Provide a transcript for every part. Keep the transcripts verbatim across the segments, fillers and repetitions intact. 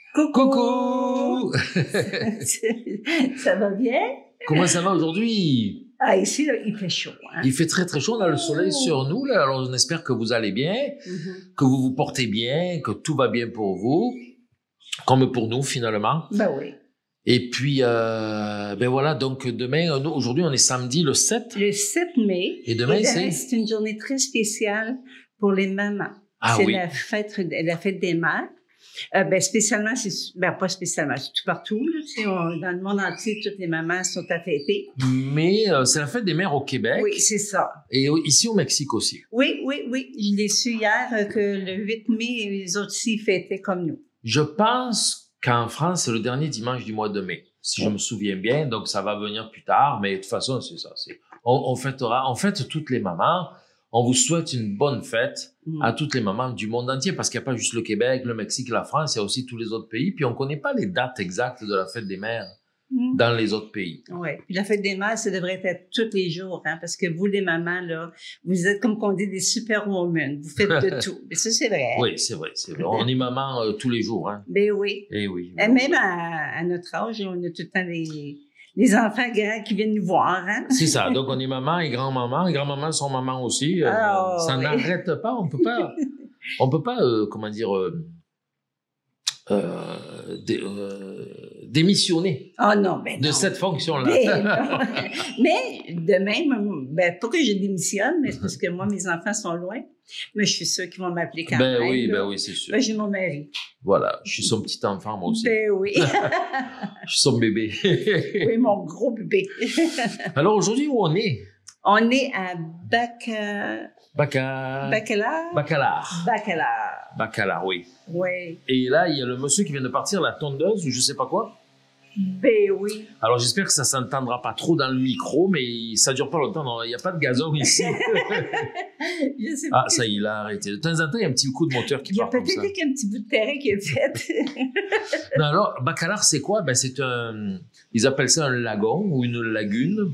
Coucou! Coucou! Ça va bien? Comment ça va aujourd'hui? Ah, ici, là, il fait chaud. Hein? Il fait très très chaud, on a le soleil sur nous, là, alors on espère que vous allez bien, Mm-hmm. que vous vous portez bien, que tout va bien pour vous, comme pour nous finalement. Ben oui. Et puis, euh, ben voilà, donc demain, nous, aujourd'hui on est samedi le sept. Le sept mai. Et demain, et c'est? C'est une journée très spéciale pour les mamans. Ah c'est oui. la fête, la fête des mères. Euh, ben spécialement, c'est ben pas spécialement, c'est tout partout. Là, tu sais, on, dans le monde entier, toutes les mamans sont à fêter. Mais euh, c'est la fête des mères au Québec. Oui, c'est ça. Et ici au Mexique aussi. Oui, oui, oui. Je l'ai su hier euh, que le huit mai, les autres ici fêtaient comme nous. Je pense qu'en France, c'est le dernier dimanche du mois de mai, si je me souviens bien. Donc, ça va venir plus tard. Mais de toute façon, c'est ça. C'est, on, on fêtera, on fête toutes les mamans. On vous souhaite une bonne fête Mm. à toutes les mamans du monde entier, parce qu'il n'y a pas juste le Québec, le Mexique, la France, il y a aussi tous les autres pays. Puis, on ne connaît pas les dates exactes de la fête des mères Mm. dans les autres pays. Oui. Puis la fête des mères, ça devrait être tous les jours, hein, parce que vous, les mamans, là, vous êtes, comme qu'on dit, des superwomen. Vous faites de tout. Mais ça, c'est vrai. Oui, c'est vrai, c'est vrai. On est maman euh, tous les jours. Hein. Ben oui. Et oui. Et même à, à notre âge, on a tout le temps les, les enfants grands qui viennent nous voir. Hein? C'est ça. Donc, on est maman et grand-maman. Et grand-maman sont maman aussi. Euh, Ah, ça oui. n'arrête pas. On peut pas, on peut pas, euh, comment dire, euh, euh, dé, euh, démissionner Oh non, ben de non. cette fonction-là. Ben non. Mais de même, ben, pas que je démissionne, mais c'est parce que moi, mes enfants sont loin. Mais je suis sûre qu'ils vont m'appeler quand Ben même. oui, là. ben oui, c'est sûr. Ben, j'ai mon mari. Voilà. Je suis son petit enfant, moi aussi. Ben oui. Je suis son bébé. Oui, mon gros bébé. Alors, aujourd'hui, où on est? On est à Baca... Baca... Bacalar? Bacalar. Bacalar. Bacalar, oui. Oui. Et là, il y a le monsieur qui vient de partir, la tondeuse, ou je sais pas quoi. Ben oui. Alors, j'espère que ça s'entendra pas trop dans le micro, mais ça dure pas longtemps. Non, il n'y a pas de gazon ici. Je sais Ah, pas. ça y est, il a arrêté. De temps en temps, il y a un petit coup de moteur qui Il y a part comme ça. peut-être qu'un petit bout de terrain qui est fait. Non, alors, Bacalar, c'est quoi? Ben, c'est un... Ils appellent ça un lagon ou une lagune.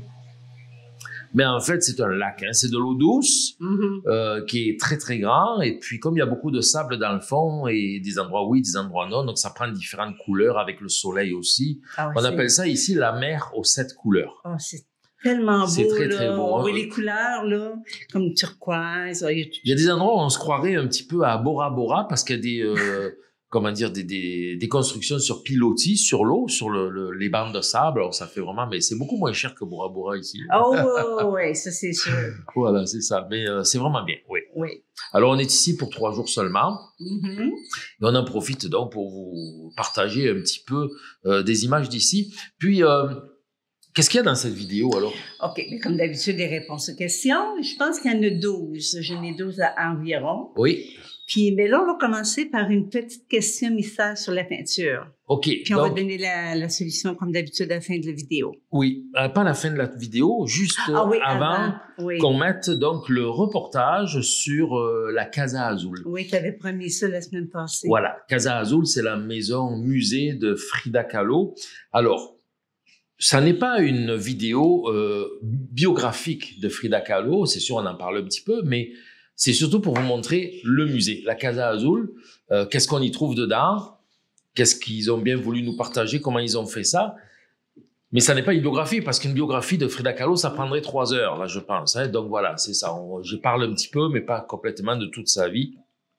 Mais en fait, c'est un lac. Hein. C'est de l'eau douce Mm-hmm. euh, qui est très, très grand. Et puis, comme il y a beaucoup de sable dans le fond et des endroits oui, des endroits non, donc ça prend différentes couleurs avec le soleil aussi. Ah ouais, On c'est- appelle ça ici la mer aux sept couleurs. Oh, c'est tellement beau, C'est très, là. très beau, hein. Oui, les couleurs, là, comme turquoise. Oh, il y a tout- Il y a des endroits où on se croirait un petit peu à Bora Bora parce qu'il y a des, euh, comment dire, des, des, des constructions sur pilotis, sur l'eau, sur le, le, les bandes de sable. Alors, ça fait vraiment, mais c'est beaucoup moins cher que Bora Bora ici. Oh, oui, oui, ça, c'est sûr. Voilà, c'est ça. Mais euh, c'est vraiment bien, oui. Oui. Alors, on est ici pour trois jours seulement. Mhm. Et on en profite donc pour vous partager un petit peu euh, des images d'ici. Puis, euh, qu'est-ce qu'il y a dans cette vidéo alors? OK, mais comme d'habitude, les réponses aux questions. Je pense qu'il y en a douze. J'en ai douze à, à environ. Oui, Puis, mais là, on va commencer par une petite question mystère sur la peinture. ok. Puis, on va Donc, donner la, la solution, comme d'habitude, à la fin de la vidéo. oui, euh, pas à la fin de la vidéo, juste Ah oui, avant, avant. Oui. qu'on mette donc le reportage sur euh, la Casa Azul. Oui, tu avais promis ça la semaine passée. Voilà, Casa Azul, c'est la maison musée de Frida Kahlo. Alors, ça n'est pas une vidéo euh, biographique de Frida Kahlo, c'est sûr, on en parle un petit peu, mais c'est surtout pour vous montrer le musée, la Casa Azul, euh, qu'est-ce qu'on y trouve dedans, qu'est-ce qu'ils ont bien voulu nous partager, comment ils ont fait ça. Mais ça n'est pas une biographie, parce qu'une biographie de Frida Kahlo, ça prendrait trois heures, là, je pense. Hein. Donc voilà, c'est ça. On, je parle un petit peu, mais pas complètement de toute sa vie,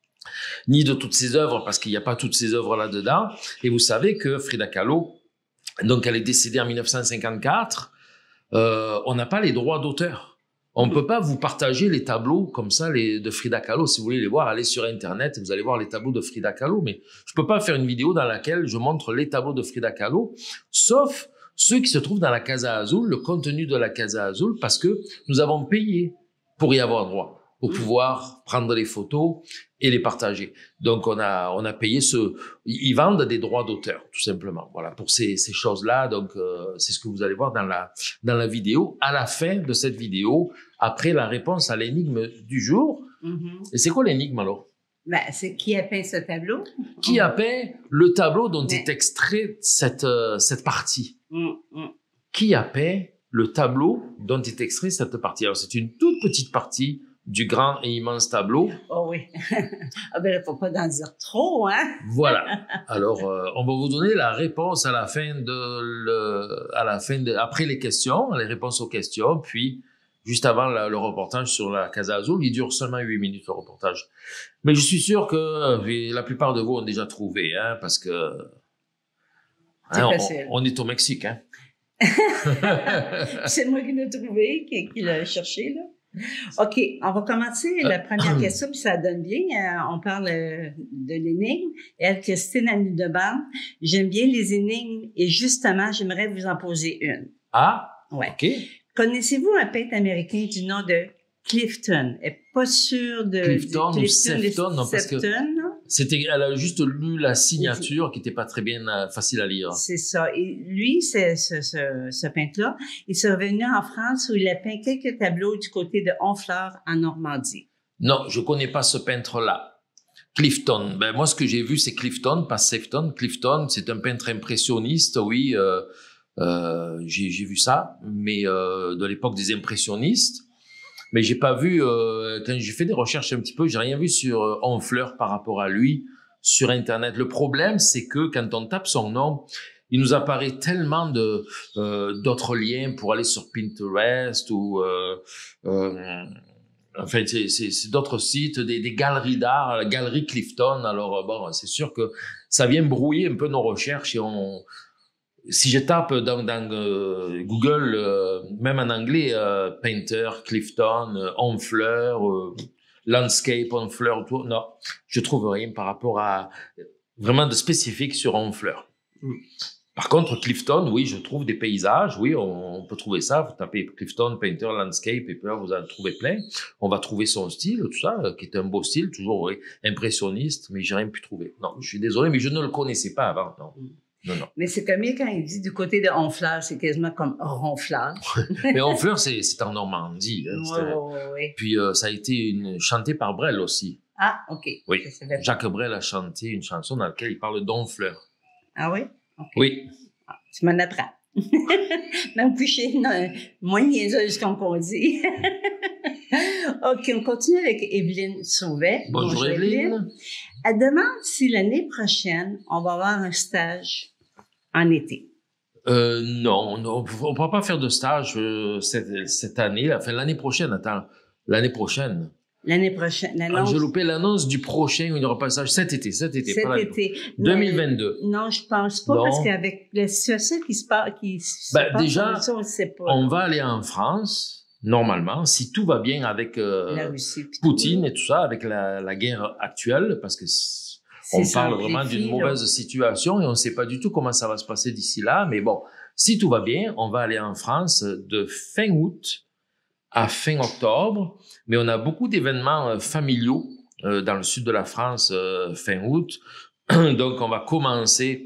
ni de toutes ses œuvres, parce qu'il n'y a pas toutes ses œuvres là-dedans. Et vous savez que Frida Kahlo, donc elle est décédée en mille neuf cent cinquante-quatre, euh, on n'a pas les droits d'auteur. On ne peut pas vous partager les tableaux comme ça les, de Frida Kahlo. Si vous voulez les voir, allez sur Internet et vous allez voir les tableaux de Frida Kahlo. Mais je ne peux pas faire une vidéo dans laquelle je montre les tableaux de Frida Kahlo, sauf ceux qui se trouvent dans la Casa Azul, le contenu de la Casa Azul, parce que nous avons payé pour y avoir droit, pour pouvoir prendre les photos et les partager. Donc, on a, on a payé ce... Ils vendent des droits d'auteur, tout simplement. Voilà, pour ces, ces choses-là. Donc, euh, c'est ce que vous allez voir dans la, dans la vidéo. À la fin de cette vidéo, après la réponse à l'énigme du jour. Mm-hmm. Et c'est quoi l'énigme, alors? Ben, c'est qui a peint ce tableau? Qui a peint le tableau dont Mais... est extrait cette, euh, cette partie? Mm-hmm. Qui a peint le tableau dont est extrait cette partie? Alors, c'est une toute petite partie du grand et immense tableau. Oh oui. Ah ben, il ne faut pas en dire trop, hein? Voilà. Alors, euh, on va vous donner la réponse à la fin de le, à la fin de, après les questions, les réponses aux questions, puis juste avant la, le reportage sur la Casa Azul. Il dure seulement huit minutes, le reportage. Mais je suis sûr que euh, la plupart de vous ont déjà trouvé, hein, parce que hein, on, on est au Mexique, hein. C'est moi qui l'ai trouvé, qui, qui l'a cherché, là. OK, on va commencer la première question, puis ça donne bien. Euh, on parle euh, de l'énigme. Elle, Christine, elle nous demande, j'aime bien les énigmes et justement, j'aimerais vous en poser une. Ah, ouais. OK. Connaissez-vous un peintre américain du nom de Clifton? Elle n'est pas sûre de... Clifton ou Sefton, non, parce que non? C'était, elle a juste lu la signature qui n'était pas très bien euh, facile à lire. C'est ça. Et lui, c'est, ce, ce, ce peintre-là, il s'est revenu en France où il a peint quelques tableaux du côté de Honfleur, en Normandie. Non, je connais pas ce peintre-là. Clifton. Ben, moi, ce que j'ai vu, c'est Clifton, pas Sefton. Clifton, c'est un peintre impressionniste, oui. Euh, euh, j'ai, j'ai vu ça, mais euh, de l'époque des impressionnistes. Mais j'ai pas vu, euh, quand j'ai fait des recherches un petit peu, j'ai rien vu sur euh, Honfleur par rapport à lui sur Internet. Le problème, c'est que quand on tape son nom, il nous apparaît tellement de euh, d'autres liens pour aller sur Pinterest ou euh, euh, enfin c'est, c'est, c'est d'autres sites, des, des galeries d'art, la galerie Clifton. Alors bon, c'est sûr que ça vient brouiller un peu nos recherches et on si je tape dans, dans euh, Google, euh, même en anglais, euh, Painter, Clifton, euh, Honfleur, euh, Landscape, Honfleur, tout, non, je trouve rien par rapport à vraiment de spécifique sur Honfleur. Mm. Par contre, Clifton, oui, je trouve des paysages, oui, on, on peut trouver ça. Vous tapez Clifton, Painter, Landscape, et puis là, vous en trouvez plein. On va trouver son style, tout ça, qui est un beau style, toujours oui, impressionniste, mais j'ai rien pu trouver. Non, je suis désolé, mais je ne le connaissais pas avant, non. Mm. Non, non. Mais c'est comme quand il dit du côté de Honfleur, c'est quasiment comme Ronfleur. Mais Honfleur, c'est, c'est en Normandie. Hein, oui, oui, oui. Puis euh, ça a été une, chanté par Brel aussi. Ah, OK. Oui. Jacques Brel a chanté une chanson dans laquelle il parle d'Honfleur. Ah oui? Okay. Oui. Ah, tu m'en apprends. Même plus chez non, moins niaiseuse qu'on dit. OK, on continue avec Evelyne Sauvet. Bonjour, Bonjour Evelyne. Evelyne. Elle demande si l'année prochaine, on va avoir un stage en été. Euh, non, non, on ne pourra pas faire de stage euh, cette, cette année, enfin l'année prochaine, attends, l'année prochaine. L'année prochaine, l'annonce. Ah, j'ai loupé l'annonce du prochain où il n'y aura pas de stage cet été, cet été. Cet pas été. deux mille vingt-deux. Mais, non, je pense pas, non. Parce qu'avec la situation qui se passe, qui se ben, passe, déjà, ça, on sait pas. On va aller en France, normalement, si tout va bien avec euh, la Russie, Poutine et tout ça, avec la, la guerre actuelle, parce que on parle vraiment d'une mauvaise situation et on ne sait pas du tout comment ça va se passer d'ici là. Mais bon, si tout va bien, on va aller en France de fin août à fin octobre. Mais on a beaucoup d'événements euh, familiaux euh, dans le sud de la France euh, fin août. Donc, on va commencer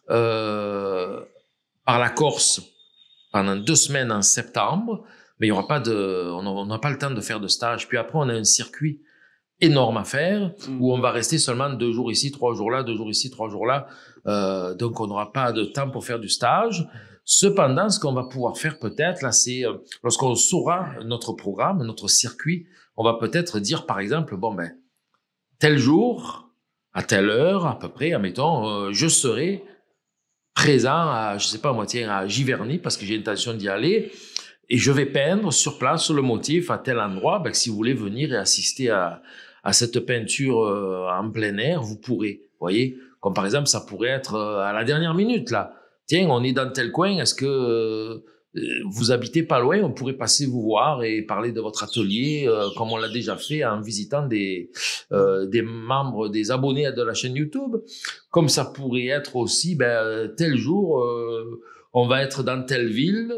euh, par la Corse pendant deux semaines en septembre. Mais il y aura pas de, on n'a pas le temps de faire de stage. Puis après, on a un circuit énorme à faire, mmh. où on va rester seulement deux jours ici, trois jours là, deux jours ici, trois jours là. Euh, donc, on n'aura pas de temps pour faire du stage. Cependant, ce qu'on va pouvoir faire peut-être, là, c'est euh, lorsqu'on saura notre programme, notre circuit, on va peut-être dire, par exemple, bon, ben, tel jour, à telle heure, à peu près, admettons, euh, je serai présent à, je sais pas, moi, tiens, à Giverny, parce que j'ai l'intention d'y aller, et je vais peindre sur place, sur le motif, à tel endroit. Ben, si vous voulez venir et assister à, à cette peinture euh, en plein air, vous pourrez, vous voyez, comme par exemple, ça pourrait être euh, à la dernière minute, là. Tiens, on est dans tel coin, est-ce que euh, vous habitez pas loin, on pourrait passer vous voir et parler de votre atelier, euh, comme on l'a déjà fait en visitant des, euh, des membres, des abonnés de la chaîne YouTube. Comme ça pourrait être aussi, ben, tel jour, euh, on va être dans telle ville,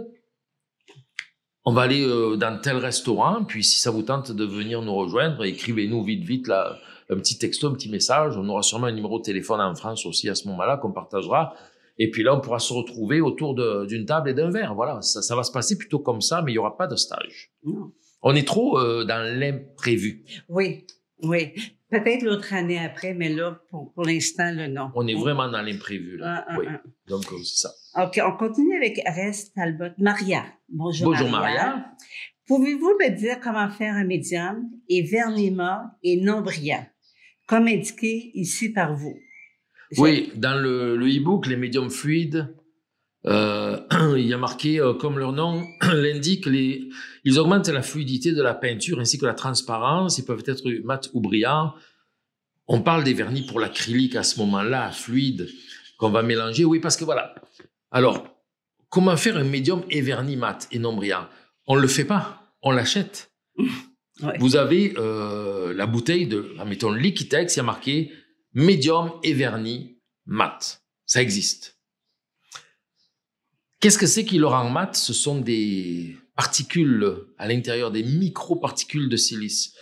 on va aller euh, dans tel restaurant, puis si ça vous tente de venir nous rejoindre, écrivez-nous vite, vite, là, un petit texto, un petit message. On aura sûrement un numéro de téléphone en France aussi à ce moment-là qu'on partagera. Et puis là, on pourra se retrouver autour de, d'une table et d'un verre. Voilà, ça, ça va se passer plutôt comme ça, mais il n'y aura pas de stage. Non. On est trop euh, dans l'imprévu. Oui, oui. Peut-être l'autre année après, mais là, pour, pour l'instant, là, non. On est vraiment dans l'imprévu, là. Ah, oui. ah, ah. Donc, c'est ça. OK, on continue avec Rest Talbot. Maria. Bonjour, Bonjour, Maria. Maria. Pouvez-vous me dire comment faire un médium et vernis mat et non brillant, comme indiqué ici par vous? Oui, dans le, le e-book, les médiums fluides, euh, il y a marqué, euh, comme leur nom l'indique, les, ils augmentent la fluidité de la peinture ainsi que la transparence. Ils peuvent être mat ou brillants. On parle des vernis pour l'acrylique à ce moment-là, fluide, qu'on va mélanger. Oui, parce que voilà. Alors, comment faire un médium et vernis mat et non brillant? On ne le fait pas, on l'achète. Ouais. Vous avez euh, la bouteille de, admettons, Liquitex, il y a marqué médium et vernis mat. Ça existe. Qu'est-ce que c'est qui le rend mat? Ce sont des particules à l'intérieur, des micro-particules de silice.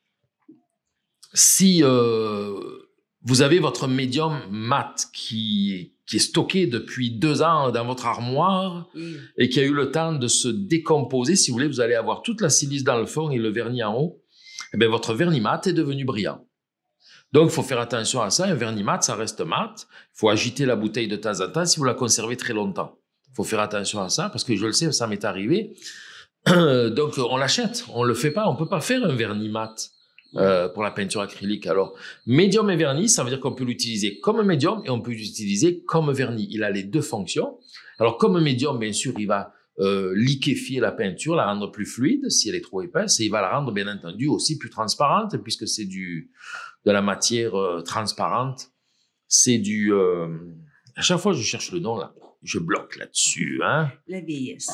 Si euh, vous avez votre médium mat qui, qui est stocké depuis deux ans dans votre armoire mmh. et qui a eu le temps de se décomposer, si vous voulez, vous allez avoir toute la silice dans le fond et le vernis en haut, eh bien, votre vernis mat est devenu brillant. Donc, il faut faire attention à ça. Un vernis mat, ça reste mat. Il faut agiter la bouteille de temps en temps si vous la conservez très longtemps. Il faut faire attention à ça parce que je le sais, ça m'est arrivé. Donc, on l'achète. On ne le fait pas. On ne peut pas faire un vernis mat euh, pour la peinture acrylique. Alors, médium et vernis, ça veut dire qu'on peut l'utiliser comme médium et on peut l'utiliser comme vernis. Il a les deux fonctions. Alors, comme médium, bien sûr, il va euh, liquéfier la peinture, la rendre plus fluide si elle est trop épaisse et il va la rendre, bien entendu, aussi plus transparente puisque c'est du de la matière euh, transparente. C'est du... Euh, à chaque fois, je cherche le nom, là. Je bloque là-dessus, hein. La vieillesse.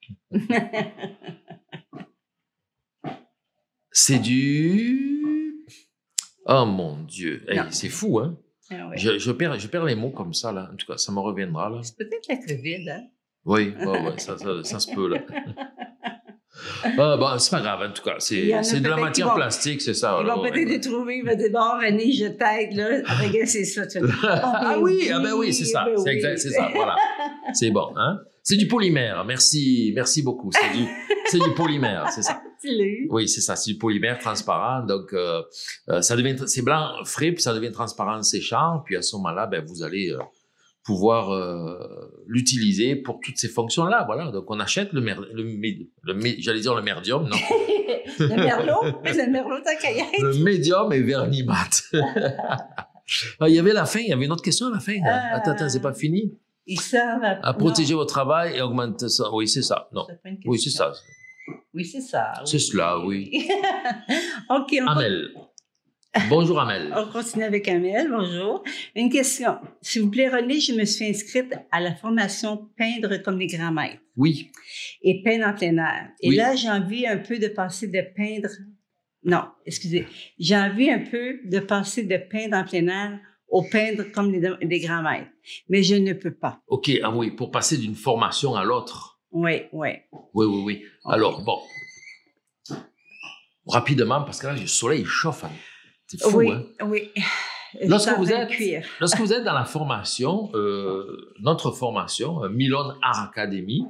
C'est du... Oh, mon Dieu. Hey, c'est fou, hein. Ah ouais. je, je, perds, je perds les mots comme ça, là. En tout cas, ça me reviendra, là. C'est peut-être la COVID, hein. Oui, ouais, ouais, ça, ça, ça se peut, là. Ah, bon, c'est pas grave, en tout cas. C'est de la matière vont, plastique, c'est ça. Ils vont peut-être ouais. trouver, ils vont dire, bon, René, je t'aide, là. Regarde, c'est ça. Tu... ah, ah oui, oui, ah ben oui, c'est ça. Ben c'est oui. exact, c'est ça, voilà. C'est bon, hein. C'est du polymère. Merci, merci beaucoup. C'est du, c'est du polymère, c'est ça. Tu l'as eu? Oui, c'est ça. C'est du polymère transparent. Donc, euh, ça devient, c'est blanc frais, puis ça devient transparent séchant. Puis à ce moment-là, ben, vous allez euh, pouvoir euh, l'utiliser pour toutes ces fonctions-là. Voilà. Donc, on achète le, mer, le, le, le j'allais dire le merdium, non? Le merlot? Le merlot de ta caillette. Le médium et vernis mat. Ah, il y avait la fin. Il y avait une autre question à la fin. Hein. Euh... Attends, attends, c'est pas fini. Ils servent à... à protéger non. votre travail et augmenter ça. Oui, c'est ça. Non. Oui, c'est ça. Oui, c'est ça. Oui. C'est cela, oui. OK. On Amel. Bonjour, Amel. On continue avec Amel. Bonjour. Une question. S'il vous plaît, René, je me suis inscrite à la formation Peindre comme les grands maîtres. Oui. Et peindre en plein air. Et oui. là, j'ai envie un peu de passer de peindre... Non, excusez. J'ai envie un peu de passer de peindre en plein air au peindre comme les, les grands maîtres. Mais je ne peux pas. OK, ah oui, pour passer d'une formation à l'autre. Oui, oui. Oui, oui, oui. Okay. Alors, bon. Rapidement, parce que là, le soleil il chauffe. Hein. C'est fou, oui, hein? Oui, lorsque vous êtes, lorsque vous êtes dans la formation, euh, notre formation, Milon Art Academy,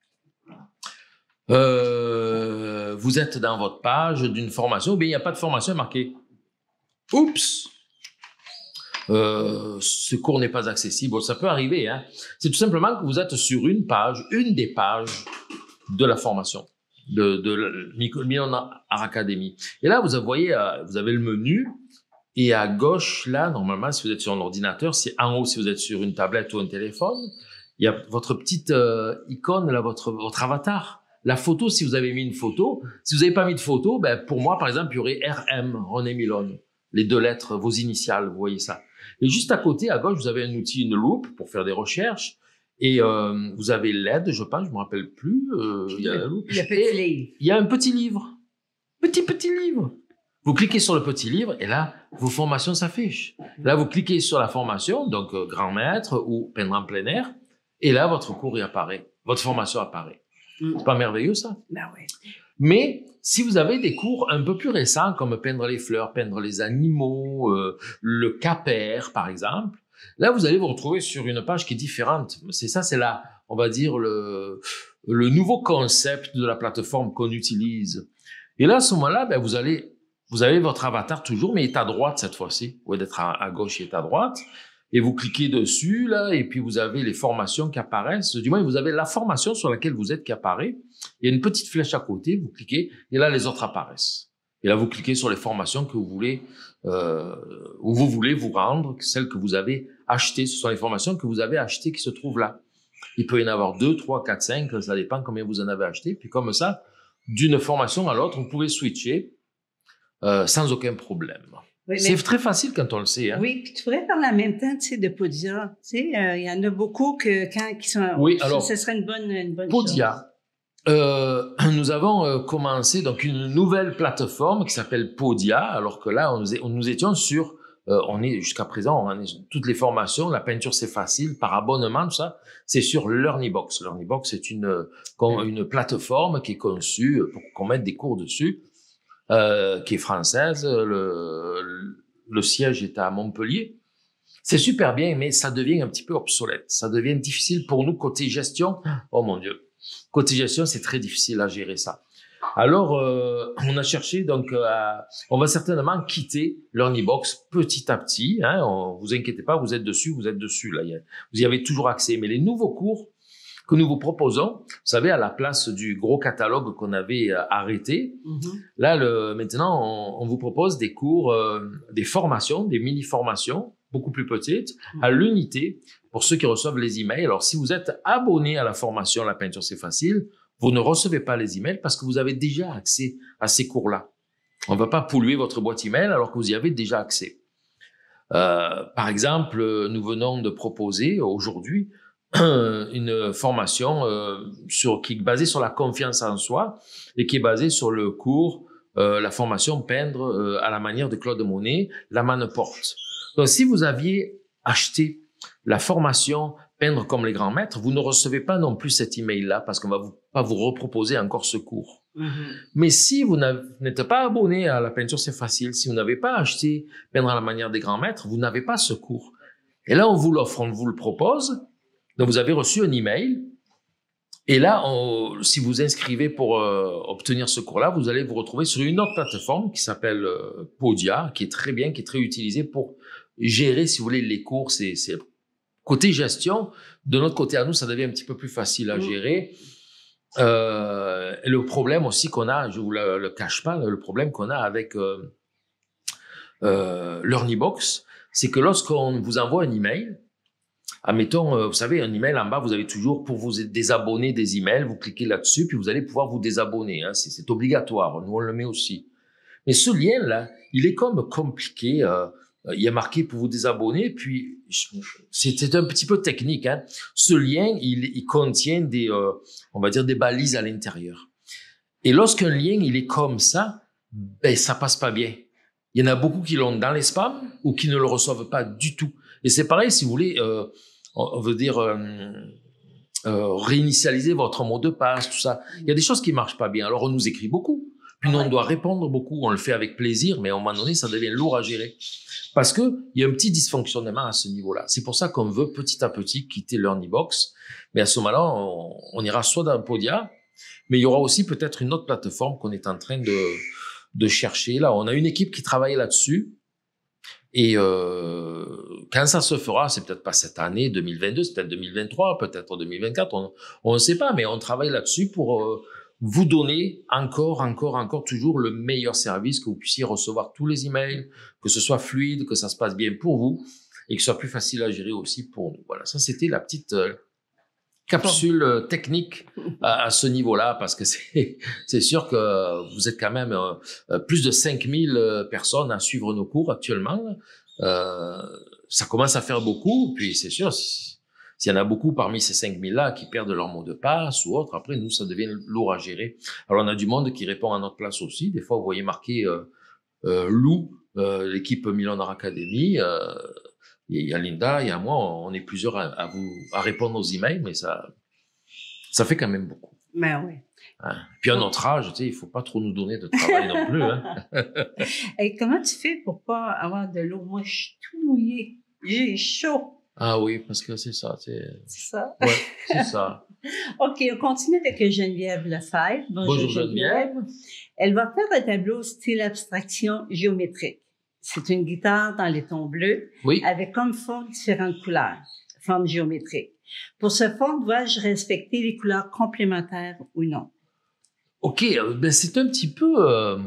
euh, vous êtes dans votre page d'une formation, ou bien il n'y a pas de formation marquée. Oups! Euh, ce cours n'est pas accessible. Ça peut arriver, hein. C'est tout simplement que vous êtes sur une page, une des pages de la formation de, de Milon Art Academy. Et là, vous voyez, vous avez le menu et à gauche, là, normalement, si vous êtes sur un ordinateur, c'est en haut si vous êtes sur une tablette ou un téléphone, il y a votre petite euh, icône, là, votre, votre avatar. La photo, si vous avez mis une photo. Si vous n'avez pas mis de photo, ben, pour moi, par exemple, il y aurait R M, René Milon. Les deux lettres, vos initiales, vous voyez ça. Et juste à côté, à gauche, vous avez un outil, une loupe pour faire des recherches. Et euh, vous avez L E D, je pense, je me rappelle plus. Euh, il y a la loupe. Il y a petit livre. Il y a un petit livre. Petit, petit livre. Vous cliquez sur le petit livre et là, vos formations s'affichent. Là, vous cliquez sur la formation, donc euh, grand maître ou peindre en plein air. Et là, votre cours y apparaît. Votre formation apparaît. Mm. C'est pas merveilleux, ça? Ben oui. Mais si vous avez des cours un peu plus récents, comme peindre les fleurs, peindre les animaux, euh, le capère, par exemple, là, vous allez vous retrouver sur une page qui est différente. C'est ça, c'est là, on va dire, le, le nouveau concept de la plateforme qu'on utilise. Et là, à ce moment-là, ben, vous allez, vous avez votre avatar toujours, mais il est à droite cette fois-ci. Au lieu d'être à, à gauche, il est à droite. et vous cliquez dessus, là, et puis vous avez les formations qui apparaissent. Du moins, vous avez la formation sur laquelle vous êtes qui apparaît. Il y a une petite flèche à côté, vous cliquez, et là, les autres apparaissent. Et là, vous cliquez sur les formations que vous voulez, euh, où vous voulez vous rendre, celles que vous avez achetées. Ce sont les formations que vous avez achetées qui se trouvent là. Il peut y en avoir deux, trois, quatre, cinq, ça dépend combien vous en avez acheté. Puis comme ça, d'une formation à l'autre, vous pouvez switcher euh, sans aucun problème. Oui, c'est très facile quand on le sait. Hein? Oui, puis tu pourrais parler en même temps, tu sais, de Podia. Tu sais, il euh, y en a beaucoup que quand qui sont. Oui, alors. Ce serait une bonne, une bonne Podia. chose. Euh, nous avons euh, commencé donc une nouvelle plateforme qui s'appelle Podia, alors que là, on nous, est, on nous étions sur, euh, on est jusqu'à présent, on est sur toutes les formations, la peinture c'est facile, par abonnement, tout ça, c'est sur LearnyBox. LearnyBox, c'est une, une plateforme qui est conçue pour qu'on mette des cours dessus, euh, qui est française, le, le siège est à Montpellier. C'est super bien, mais ça devient un petit peu obsolète, ça devient difficile pour nous côté gestion, oh mon Dieu. Côté gestion, c'est très difficile à gérer ça. Alors, euh, on a cherché, donc, à, on va certainement quitter LearnyBox petit à petit. Hein, on, vous inquiétez pas, vous êtes dessus, vous êtes dessus. Là, y a, vous y avez toujours accès. Mais les nouveaux cours que nous vous proposons, vous savez, à la place du gros catalogue qu'on avait euh, arrêté, mm-hmm. là, le, maintenant, on, on vous propose des cours, euh, des formations, des mini-formations, beaucoup plus petites, mm-hmm. à l'unité, pour ceux qui reçoivent les emails. Alors, si vous êtes abonné à la formation La peinture, c'est facile, vous ne recevez pas les emails parce que vous avez déjà accès à ces cours-là. On ne va pas polluer votre boîte email alors que vous y avez déjà accès. Euh, par exemple, nous venons de proposer aujourd'hui une formation euh, sur, qui est basée sur la confiance en soi et qui est basée sur le cours, euh, la formation peindre euh, à la manière de Claude Monet, La Manne Porte. Donc, si vous aviez acheté la formation peindre comme les grands maîtres, vous ne recevez pas non plus cet email-là parce qu'on va vous, pas vous reproposer encore ce cours. Mm-hmm. Mais si vous n'êtes pas abonné à la peinture, c'est facile. Si vous n'avez pas acheté peindre à la manière des grands maîtres, vous n'avez pas ce cours. Et là, on vous l'offre, on vous le propose. Donc, vous avez reçu un email. Et là, on, si vous inscrivez pour euh, obtenir ce cours-là, vous allez vous retrouver sur une autre plateforme qui s'appelle euh, Podia, qui est très bien, qui est très utilisée pour gérer, si vous voulez, les cours. C'est, c'est côté gestion. De notre côté à nous, ça devient un petit peu plus facile à gérer. Euh, et le problème aussi qu'on a, je vous le, le cache pas, le problème qu'on a avec euh, euh, LearnyBox, c'est que lorsqu'on vous envoie un email, admettons, euh, vous savez, un email en bas, vous avez toujours pour vous désabonner des emails, vous cliquez là-dessus, puis vous allez pouvoir vous désabonner. Hein, c'est, c'est obligatoire, nous on le met aussi. Mais ce lien-là, il est comme compliqué. Euh, il y a marqué pour vous désabonner, puis c'est, c'est un petit peu technique. Hein. Ce lien, il, il contient des, euh, on va dire, des balises à l'intérieur. Et lorsqu'un lien, il est comme ça, ben ça passe pas bien. Il y en a beaucoup qui l'ont dans les spams ou qui ne le reçoivent pas du tout. Et c'est pareil, si vous voulez, euh, on veut dire euh, euh, réinitialiser votre mot de passe, tout ça. Il y a des choses qui marchent pas bien. Alors on nous écrit beaucoup, puis nous on doit répondre beaucoup. On le fait avec plaisir, mais à un moment donné, ça devient lourd à gérer parce que il y a un petit dysfonctionnement à ce niveau-là. C'est pour ça qu'on veut petit à petit quitter LearnyBox. Mais à ce moment-là, on, on ira soit dans Podia, mais il y aura aussi peut-être une autre plateforme qu'on est en train de de chercher. Là, on a une équipe qui travaille là-dessus. Et euh, quand ça se fera, c'est peut-être pas cette année deux mille vingt-deux, c'est peut-être deux mille vingt-trois, peut-être deux mille vingt-quatre, on on ne sait pas, mais on travaille là-dessus pour euh, vous donner encore, encore, encore toujours le meilleur service, que vous puissiez recevoir tous les emails, que ce soit fluide, que ça se passe bien pour vous et que ce soit plus facile à gérer aussi pour nous. Voilà, ça c'était la petite euh, capsule euh, technique à, à ce niveau-là, parce que c'est c'est sûr que vous êtes quand même euh, plus de cinq mille personnes à suivre nos cours actuellement. Euh, ça commence à faire beaucoup, puis c'est sûr, si, s'il y en a beaucoup parmi ces cinq mille-là qui perdent leur mot de passe ou autre, après nous, ça devient lourd à gérer. Alors on a du monde qui répond à notre place aussi. Des fois, vous voyez marqué euh, euh, Lou, euh, l'équipe Milonard Academy, euh, il y a Linda, il y a moi, on est plusieurs à, à vous à répondre aux emails, mais ça, ça fait quand même beaucoup. Ben oui. Hein? Puis à notre âge, tu sais, il faut pas trop nous donner de travail non plus. Hein? Et comment tu fais pour pas avoir de l'eau? Moi, je suis tout mouillée, j'ai chaud. Ah oui, parce que c'est ça, c'est. C'est ça. Ouais, c'est ça. OK, on continue avec Geneviève Lefebvre. Bonjour, Bonjour Geneviève. Geneviève. Elle va faire un tableau style abstraction géométrique. c'est une guitare dans les tons bleus, Oui. avec comme fond différentes couleurs, formes géométriques. Pour ce fond, dois-je respecter les couleurs complémentaires ou non? OK, euh, ben c'est un petit peu, euh,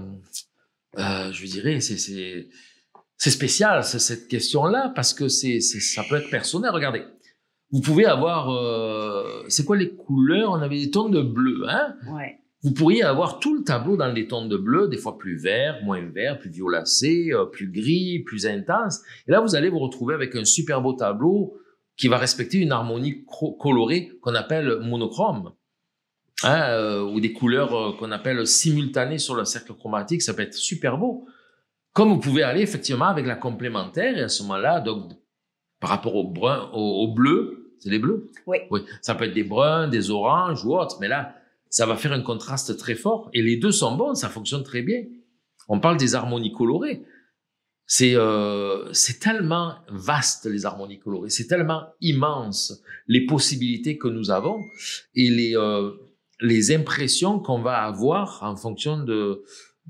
euh, je dirais, c'est c'est c'est spécial c'est cette question-là parce que c'est c'est ça peut être personnel. Regardez, vous pouvez avoir, euh, c'est quoi les couleurs? On avait des tons de bleu, hein? Ouais. Vous pourriez avoir tout le tableau dans les tons de bleu, des fois plus vert, moins vert, plus violacé, euh, plus gris, plus intense. Et là, vous allez vous retrouver avec un super beau tableau qui va respecter une harmonie colorée qu'on appelle monochrome. Hein, euh, ou des couleurs euh, qu'on appelle simultanées sur le cercle chromatique, ça peut être super beau. Comme vous pouvez aller effectivement avec la complémentaire, et à ce moment-là, donc par rapport au brun, au, au bleu, c'est les bleus. Oui. Oui. Ça peut être des bruns, des oranges ou autres, mais là, ça va faire un contraste très fort. Et les deux sont bons, ça fonctionne très bien. On parle des harmonies colorées. C'est euh, c'est tellement vaste les harmonies colorées, c'est tellement immense les possibilités que nous avons et les euh, les impressions qu'on va avoir en fonction de,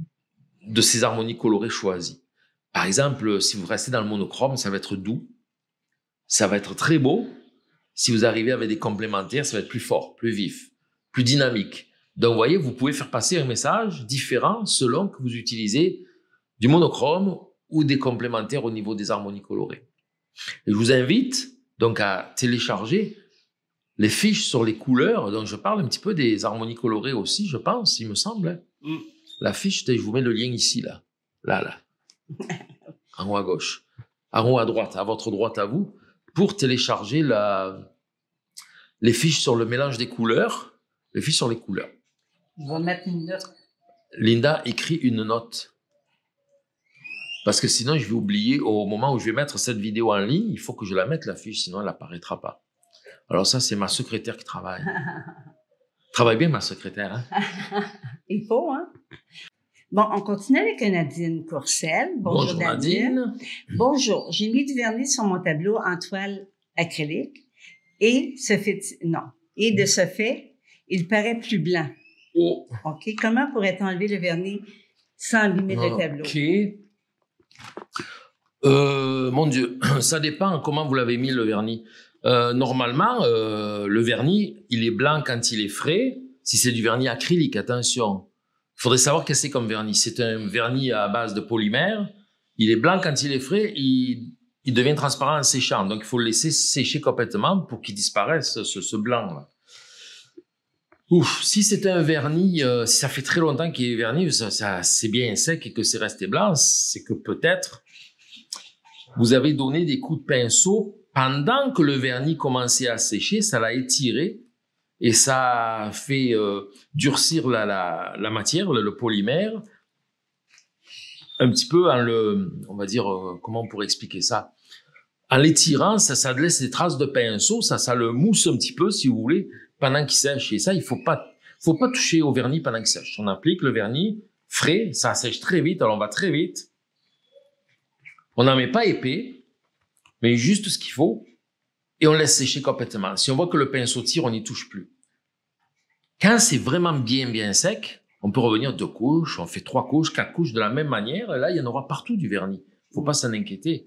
de ces harmonies colorées choisies. Par exemple, si vous restez dans le monochrome, ça va être doux, ça va être très beau. Si vous arrivez avec des complémentaires, ça va être plus fort, plus vif, plus dynamique. Donc, vous voyez, vous pouvez faire passer un message différent selon que vous utilisez du monochrome ou des complémentaires au niveau des harmonies colorées. Et je vous invite donc à télécharger les fiches sur les couleurs, donc je parle un petit peu des harmonies colorées aussi, je pense, il me semble. Hein. Mm. La fiche, je vous mets le lien ici, là. Là, là. En haut à gauche. En haut à droite, à votre droite à vous, pour télécharger la... les fiches sur le mélange des couleurs, les fiches sur les couleurs. Je vais mettre une note. Linda écrit une note. Parce que sinon, je vais oublier, au moment où je vais mettre cette vidéo en ligne, il faut que je la mette, la fiche, sinon elle n'apparaîtra pas. Alors ça, c'est ma secrétaire qui travaille. Travaille bien, ma secrétaire. Hein? Il faut, hein? Bon, on continue avec Nadine Courcelle. Bonjour, Bonjour Nadine. Nadine. Bonjour, j'ai mis du vernis sur mon tableau en toile acrylique et ce fait, non, et de ce fait, il paraît plus blanc. Oh. OK. Comment pourrait-on enlever le vernis sans abîmer oh, le tableau? OK. Euh, mon Dieu, ça dépend comment vous l'avez mis le vernis. Euh, normalement, euh, le vernis, il est blanc quand il est frais. Si c'est du vernis acrylique, attention. Il faudrait savoir qu'est-ce que c'est comme vernis. C'est un vernis à base de polymère. Il est blanc quand il est frais. Il, il devient transparent en séchant. Donc, il faut le laisser sécher complètement pour qu'il disparaisse, ce, ce blanc-là. Ouf, si c'est un vernis, euh, si ça fait très longtemps qu'il est vernis, ça, ça, c'est bien sec et que c'est resté blanc, c'est que peut-être vous avez donné des coups de pinceau pendant que le vernis commençait à sécher, ça l'a étiré et ça a fait euh, durcir la, la, la matière, le, le polymère, un petit peu en le, on va dire, euh, comment on pourrait expliquer ça? En l'étirant, ça, ça laisse des traces de pinceau, ça, ça le mousse un petit peu, si vous voulez, pendant qu'il sèche. Et ça, il faut pas, faut pas toucher au vernis pendant qu'il sèche. On applique le vernis frais, ça sèche très vite, alors on va très vite. On n'en met pas épais, mais juste ce qu'il faut, et on laisse sécher complètement. Si on voit que le pinceau tire, on n'y touche plus. Quand c'est vraiment bien, bien sec, on peut revenir deux couches, on fait trois couches, quatre couches de la même manière, et là, il y en aura partout du vernis. Il faut pas s'en inquiéter.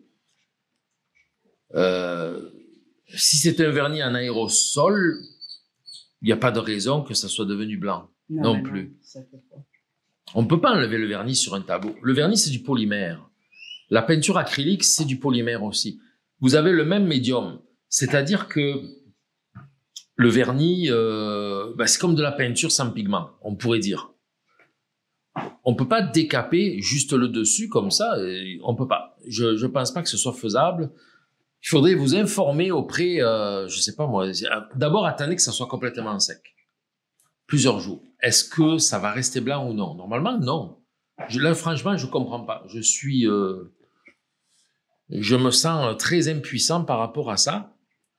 Euh, si c'est un vernis en aérosol, il n'y a pas de raison que ça soit devenu blanc. Non, non plus. Non, ça fait pas. On ne peut pas enlever le vernis sur un tableau. Le vernis, c'est du polymère. La peinture acrylique, c'est du polymère aussi. Vous avez le même médium. C'est-à-dire que le vernis, euh, ben c'est comme de la peinture sans pigment, on pourrait dire. On ne peut pas décaper juste le dessus comme ça. On ne peut pas. Je ne pense pas que ce soit faisable. Il faudrait vous informer auprès, euh, je ne sais pas moi, d'abord attendez que ça soit complètement sec. Plusieurs jours. Est-ce que ça va rester blanc ou non? Normalement, non. Je, là, franchement, je ne comprends pas. Je suis... Euh, je me sens très impuissant par rapport à ça.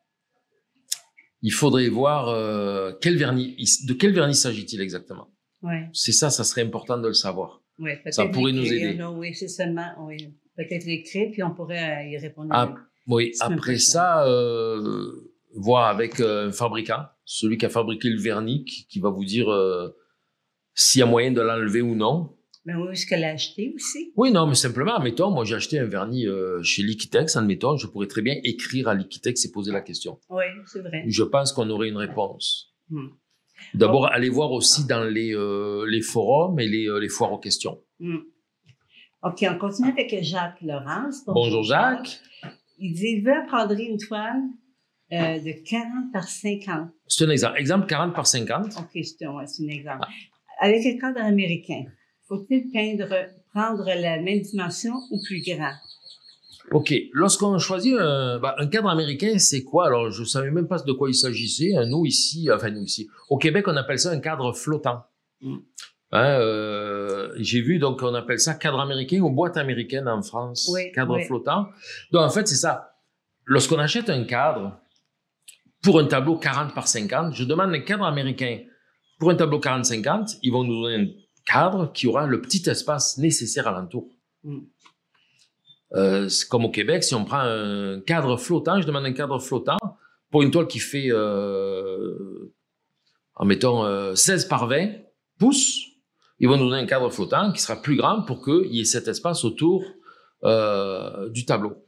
Il faudrait voir euh, quel vernis, de quel vernis s'agit-il exactement. Ouais. C'est ça, ça serait important de le savoir. Ouais, ça pourrait nous aider. Non, oui, c'est seulement, oui, peut-être l'écrire, puis on pourrait y répondre. Ah, oui, après ça, euh, voir avec euh, un fabricant, celui qui a fabriqué le vernis, qui, qui va vous dire euh, s'il y a moyen de l'enlever ou non. Mais où est-ce qu'elle l'a acheté aussi? Oui, non, mais simplement, admettons, moi j'ai acheté un vernis euh, chez Liquitex, admettons, je pourrais très bien écrire à Liquitex et poser la question. Oui, c'est vrai. Je pense qu'on aurait une réponse. Hmm. D'abord, Oh. allez voir aussi dans les, euh, les forums et les, euh, les foires aux questions. Hmm. OK, on continue avec Jacques Laurence. Bonjour, Bonjour Jacques. Jacques. Il dit, il veut apprendre une toile euh, de quarante par cinquante. C'est un exemple. Exemple quarante par cinquante. OK, c'est un, ouais, c'est un exemple. Ah. Avec un cadre américain, faut-il peindre, prendre la même dimension ou plus grand? OK. Lorsqu'on choisit un, bah, un cadre américain, c'est quoi? Alors, je ne savais même pas de quoi il s'agissait. Nous, ici, enfin, nous, ici, au Québec, on appelle ça un cadre flottant. Mm. Hein, euh, j'ai vu, donc, on appelle ça cadre américain ou boîte américaine en France. Oui, cadre oui. flottant. Donc, en fait, c'est ça. Lorsqu'on achète un cadre pour un tableau quarante par cinquante, je demande un cadre américain. Pour un tableau quarante par cinquante, ils vont nous donner un cadre qui aura le petit espace nécessaire alentour. Mm. Euh, c'est comme au Québec, si on prend un cadre flottant, je demande un cadre flottant pour une toile qui fait, euh, en mettons, euh, seize par vingt pouces, ils vont nous donner un cadre flottant qui sera plus grand pour qu'il y ait cet espace autour euh, du tableau.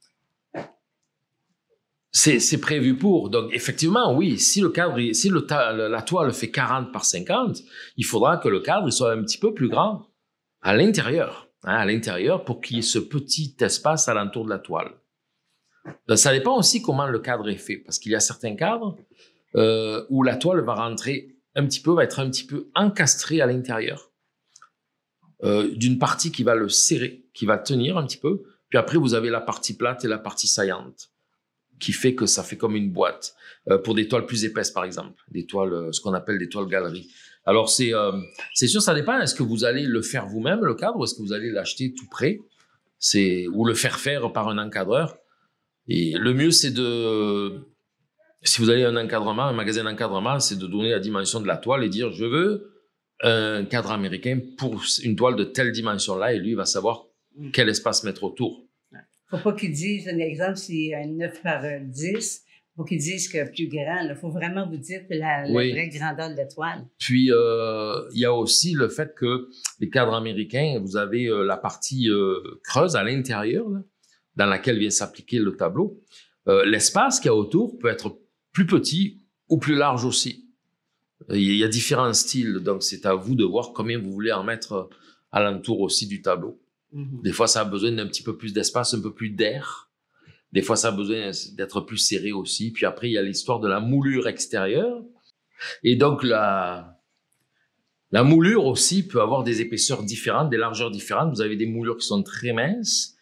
C'est, c'est prévu pour. Donc, effectivement, oui, si le cadre, si le ta, la toile fait quarante par cinquante, il faudra que le cadre soit un petit peu plus grand à l'intérieur. Hein, à l'intérieur pour qu'il y ait ce petit espace alentour de la toile. Donc, ça dépend aussi comment le cadre est fait, parce qu'il y a certains cadres euh, où la toile va rentrer un petit peu, va être un petit peu encastrée à l'intérieur euh, d'une partie qui va le serrer, qui va tenir un petit peu, puis après vous avez la partie plate et la partie saillante, qui fait que ça fait comme une boîte, euh, pour des toiles plus épaisses par exemple, des toiles, euh, ce qu'on appelle des toiles galeries. Alors, c'est euh, c'est sûr, ça dépend. Est-ce que vous allez le faire vous-même, le cadre, ou est-ce que vous allez l'acheter tout prêt, c'est, ou le faire faire par un encadreur? Et le mieux, c'est de, si vous avez un encadrement, un magasin d'encadrement, c'est de donner la dimension de la toile et dire, je veux un cadre américain pour une toile de telle dimension-là, et lui, il va savoir quel espace mettre autour. Faut pas qu'il dise, un exemple, c'est un neuf par dix. Faut qu'ils disent que plus grand. Il faut vraiment vous dire la, la oui. vraie grandeur de la toile. Puis, il euh, y a aussi le fait que les cadres américains, vous avez euh, la partie euh, creuse à l'intérieur, là, dans laquelle vient s'appliquer le tableau. Euh, l'espace qu'il y a autour peut être plus petit ou plus large aussi. Il y a différents styles, donc c'est à vous de voir combien vous voulez en mettre alentour aussi du tableau. Mm-hmm. Des fois, ça a besoin d'un petit peu plus d'espace, un peu plus d'air. Des fois, ça a besoin d'être plus serré aussi. Puis après, il y a l'histoire de la moulure extérieure. Et donc, la, la moulure aussi peut avoir des épaisseurs différentes, des largeurs différentes. Vous avez des moulures qui sont très minces.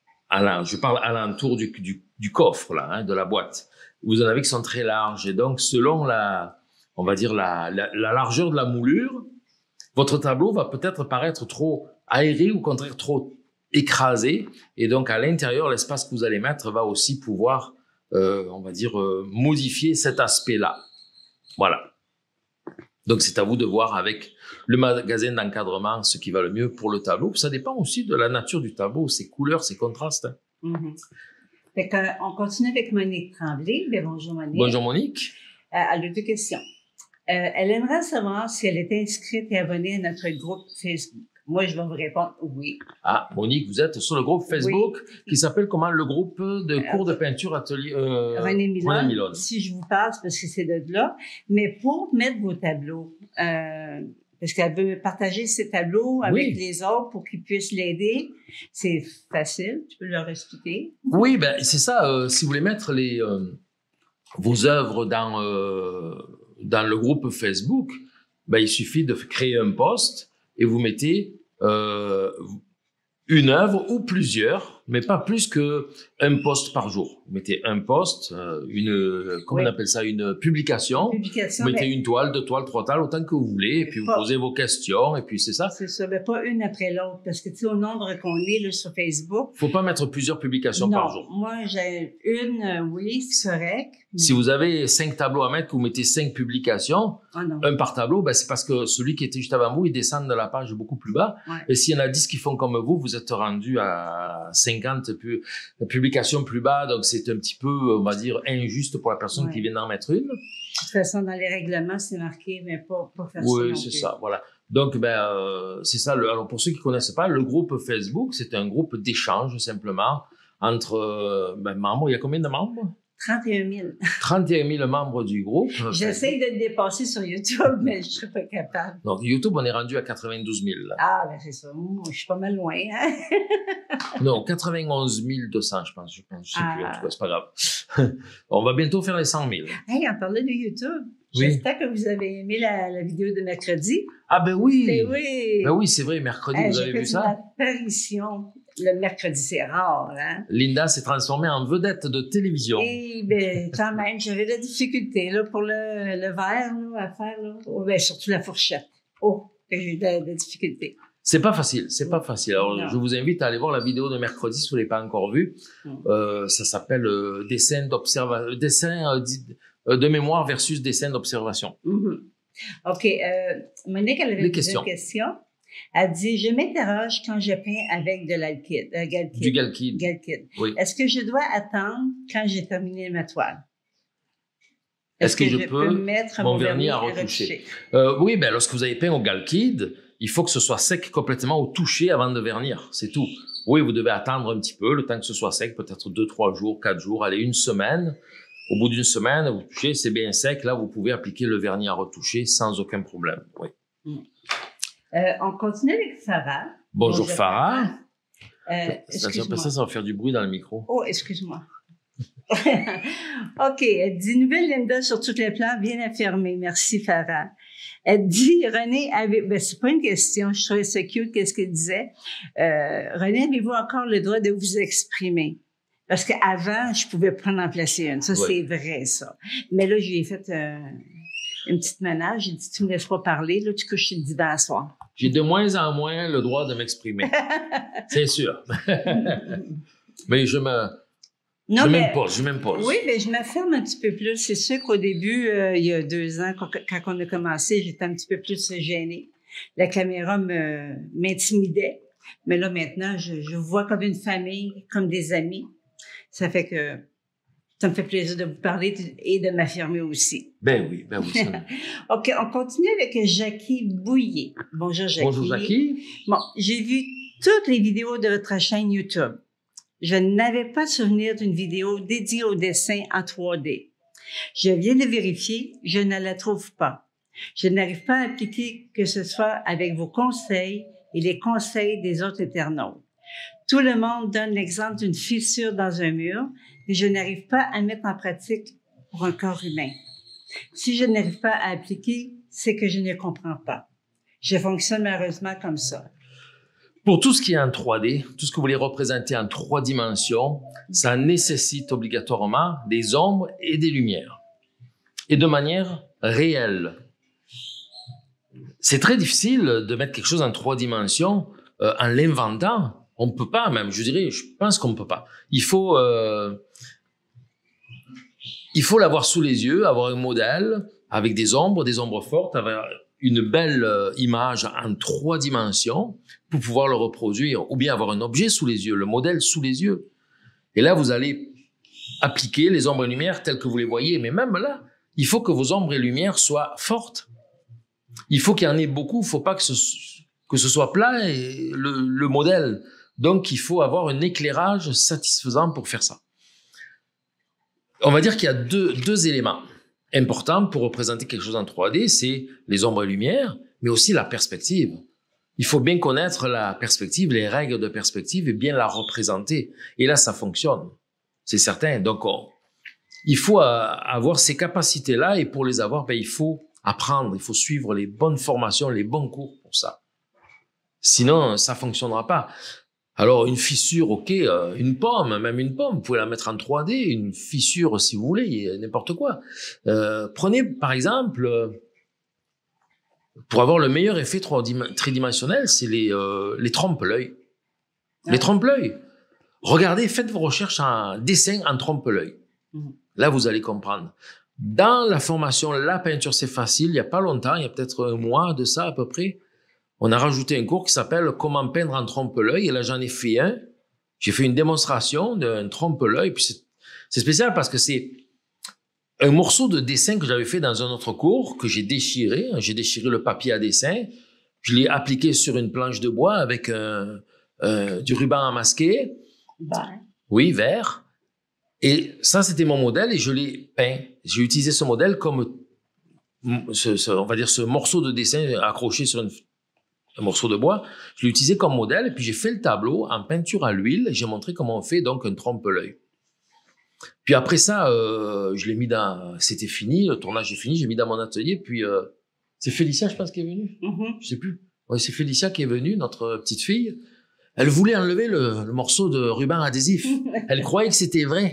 À je parle alentour du, du, du coffre, là, hein, de la boîte. Vous en avez qui sont très larges. Et donc, selon la, on va dire la, la, la largeur de la moulure, votre tableau va peut-être paraître trop aéré ou au contraire trop écrasé, et donc à l'intérieur, l'espace que vous allez mettre va aussi pouvoir, euh, on va dire, euh, modifier cet aspect-là. Voilà. Donc c'est à vous de voir avec le magasin d'encadrement ce qui va le mieux pour le tableau. Ça dépend aussi de la nature du tableau, ses couleurs, ses contrastes. Hein. Mm-hmm. Fait qu'on continue avec Monique Tremblay. Bien, bonjour Monique. Bonjour Monique. Euh, elle a deux questions. Euh, elle aimerait savoir si elle est inscrite et abonnée à notre groupe Facebook. Moi, je vais vous répondre oui. Ah, Monique, vous êtes sur le groupe Facebook oui. qui s'appelle comment? Le groupe de cours de peinture atelier euh, René Milon. Milon. Si je vous passe, parce que c'est de là. Mais pour mettre vos tableaux, euh, parce qu'elle veut partager ses tableaux avec oui. les autres pour qu'ils puissent l'aider, c'est facile. Tu peux leur expliquer? Oui, ben c'est ça. Euh, si vous voulez mettre les euh, vos œuvres dans euh, dans le groupe Facebook, ben il suffit de créer un post et vous mettez Euh, une œuvre ou plusieurs, mais pas plus que un post par jour. Vous mettez un post, euh, une, comment oui. on appelle ça, une publication. publication vous mettez mais... une toile, deux toiles, trois toiles, autant que vous voulez, et puis pas... vous posez vos questions, et puis c'est ça. C'est ça, mais pas une après l'autre, parce que tu sais, au nombre qu'on est là sur Facebook. Faut pas mettre plusieurs publications non, par jour. Moi, j'ai une, euh, oui, c'est correct. Mais... Si vous avez cinq tableaux à mettre, que vous mettez cinq publications, oh un par tableau, ben c'est parce que celui qui était juste avant vous, il descend de la page beaucoup plus bas. Ouais. Et s'il y en a dix qui font comme vous, vous êtes rendu à cinquante pu publications plus bas, donc c'est un petit peu, on va dire, injuste pour la personne ouais. qui vient d'en mettre une. De toute façon, dans les règlements, c'est marqué, mais pas, pas faire oui, ça. Oui, c'est ça, voilà. Donc, ben, euh, c'est ça. Le, alors, pour ceux qui connaissent pas, le groupe Facebook, c'est un groupe d'échange, simplement, entre euh, ben, membres. Il y a combien de membres? trente et un mille. trente et un mille membres du groupe. J'essaie de te dépasser sur YouTube, mais je ne suis pas capable. Donc, YouTube, on est rendu à quatre-vingt-douze mille. Là. Ah, ben c'est ça. Je suis pas mal loin. Hein? Non, quatre-vingt-onze mille deux cents, je pense. Je pense, je sais ah. plus. En tout cas, c'est pas grave. On va bientôt faire les cent mille. Hey, on parlait de YouTube. Oui. J'espère que vous avez aimé la, la vidéo de mercredi. Ah ben oui. Ben oui. Ben oui, c'est vrai. Mercredi, hey, vous avez vu ça? J'ai fait une apparition. Le mercredi, c'est rare, hein? Linda s'est transformée en vedette de télévision. Et ben, quand même, j'avais de la difficulté là, pour le, le verre là, à faire, là. Oh, ben, surtout la fourchette. Oh, j'ai eu de, de la difficulté. C'est pas facile, c'est pas facile. Alors, non. je vous invite à aller voir la vidéo de mercredi si vous l'avez pas encore vue. Mm. Euh, ça s'appelle euh, dessin d'observation, dessin euh, de mémoire versus dessin d'observation. Mm-hmm. OK. Euh, Monique, elle avait une question. Elle dit, je m'interroge quand je peins avec de l'alkyd. Euh, galkyd. Du galkyd. Galkyd. Oui. Est-ce que je dois attendre quand j'ai terminé ma toile? Est-ce, Est-ce que, que je, je peux, peux mettre mon vernis à retoucher? retoucher? Euh, oui, ben lorsque vous avez peint au galkyd, il faut que ce soit sec complètement au toucher avant de vernir. C'est tout. Oui, vous devez attendre un petit peu, le temps que ce soit sec, peut-être deux, trois jours, quatre jours, allez, une semaine. Au bout d'une semaine, vous touchez, c'est bien sec. Là, vous pouvez appliquer le vernis à retoucher sans aucun problème. Oui. Mm. Euh, on continue avec Farah. Bonjour, Bonjour Farah. Euh, ça, ça, ça va faire du bruit dans le micro. Oh, excuse-moi. OK. Elle dit, nouvelle Linda sur tous les plans, bien affirmée. Merci, Farah. Elle dit, René, avez... ben, c'est pas une question, je trouvais ça cute, qu'est-ce qu'elle disait. Euh, René, avez-vous encore le droit de vous exprimer? Parce qu'avant, je pouvais prendre en placer une. Ça, oui. C'est vrai, ça. Mais là, j'ai fait euh, une petite ménage. J'ai dit, tu me laisses pas parler, là, tu couches sur le divan à soir. J'ai de moins en moins le droit de m'exprimer. C'est sûr. Mais je me... Non, je mais, m'impose, je m'impose. Oui, mais je m'affirme un petit peu plus. C'est sûr qu'au début, euh, il y a deux ans, quand, quand on a commencé, j'étais un petit peu plus gênée. La caméra me, m'intimidait. Mais là, maintenant, je, je vois comme une famille, comme des amis. Ça fait que ça me fait plaisir de vous parler et de m'affirmer aussi. Ben oui, ben oui. Ça... OK, on continue avec Jackie Bouillet. Bonjour, Jackie. Bonjour, Jackie. Bon, j'ai vu toutes les vidéos de votre chaîne YouTube. Je n'avais pas souvenir d'une vidéo dédiée au dessin en trois D. Je viens de vérifier, je ne la trouve pas. Je n'arrive pas à appliquer que ce soit avec vos conseils et les conseils des autres internautes. Tout le monde donne l'exemple d'une fissure dans un mur, mais je n'arrive pas à mettre en pratique pour un corps humain. Si je n'arrive pas à appliquer, c'est que je ne comprends pas. Je fonctionne malheureusement comme ça. Pour tout ce qui est en trois D, tout ce que vous voulez représenter en trois dimensions, ça nécessite obligatoirement des ombres et des lumières. Et de manière réelle. C'est très difficile de mettre quelque chose en trois dimensions euh, en l'inventant. On ne peut pas même, je dirais, je pense qu'on ne peut pas. Il faut, euh, il faut l'avoir sous les yeux, avoir un modèle avec des ombres, des ombres fortes, avoir une belle euh, image en trois dimensions pour pouvoir le reproduire, ou bien avoir un objet sous les yeux, le modèle sous les yeux. Et là, vous allez appliquer les ombres et lumières telles que vous les voyez. Mais même là, il faut que vos ombres et lumières soient fortes. Il faut qu'il y en ait beaucoup. Il ne faut pas que ce, que ce soit plat et le, le modèle. Donc, il faut avoir un éclairage satisfaisant pour faire ça. On va dire qu'il y a deux, deux éléments importants pour représenter quelque chose en trois D. C'est les ombres et lumières, mais aussi la perspective. Il faut bien connaître la perspective, les règles de perspective et bien la représenter. Et là, ça fonctionne. C'est certain. Donc, on, il faut euh, avoir ces capacités-là et pour les avoir, ben, il faut apprendre, il faut suivre les bonnes formations, les bons cours pour ça. Sinon, ça fonctionnera pas. Alors, une fissure, ok, euh, une pomme, même une pomme, vous pouvez la mettre en trois D, une fissure si vous voulez, n'importe quoi. Euh, prenez, par exemple, euh, pour avoir le meilleur effet tridimensionnel, c'est les, euh, les trompe-l'œil. Ah. Les trompe-l'œil. Regardez, faites vos recherches en dessin en trompe-l'œil. Mmh. Là, vous allez comprendre. Dans la formation La peinture, c'est facile, il n'y a pas longtemps, il y a peut-être un mois de ça à peu près, on a rajouté un cours qui s'appelle « Comment peindre en trompe-l'œil » et là, j'en ai fait un. J'ai fait une démonstration d'un trompe-l'œil. Puis c'est, c'est spécial parce que c'est un morceau de dessin que j'avais fait dans un autre cours que j'ai déchiré. J'ai déchiré le papier à dessin Je l'ai appliqué sur une planche de bois avec euh, euh, du ruban à masquer. Vert. Oui, vert. Et ça, c'était mon modèle et je l'ai peint. J'ai utilisé ce modèle comme, ce, ce, on va dire, ce morceau de dessin accroché sur une, un morceau de bois. Je l'ai utilisé comme modèle et puis j'ai fait le tableau en peinture à l'huile et j'ai montré comment on fait donc un trompe-l'œil. Puis après ça, euh, je l'ai mis dans... C'était fini, le tournage est fini, j'ai mis dans mon atelier. Puis euh, c'est Félicia, je pense, qui est venue. Mm-hmm. Je sais plus. Ouais, c'est Félicia qui est venue, notre petite fille. Elle voulait enlever le, le morceau de ruban adhésif. Elle croyait que c'était vrai.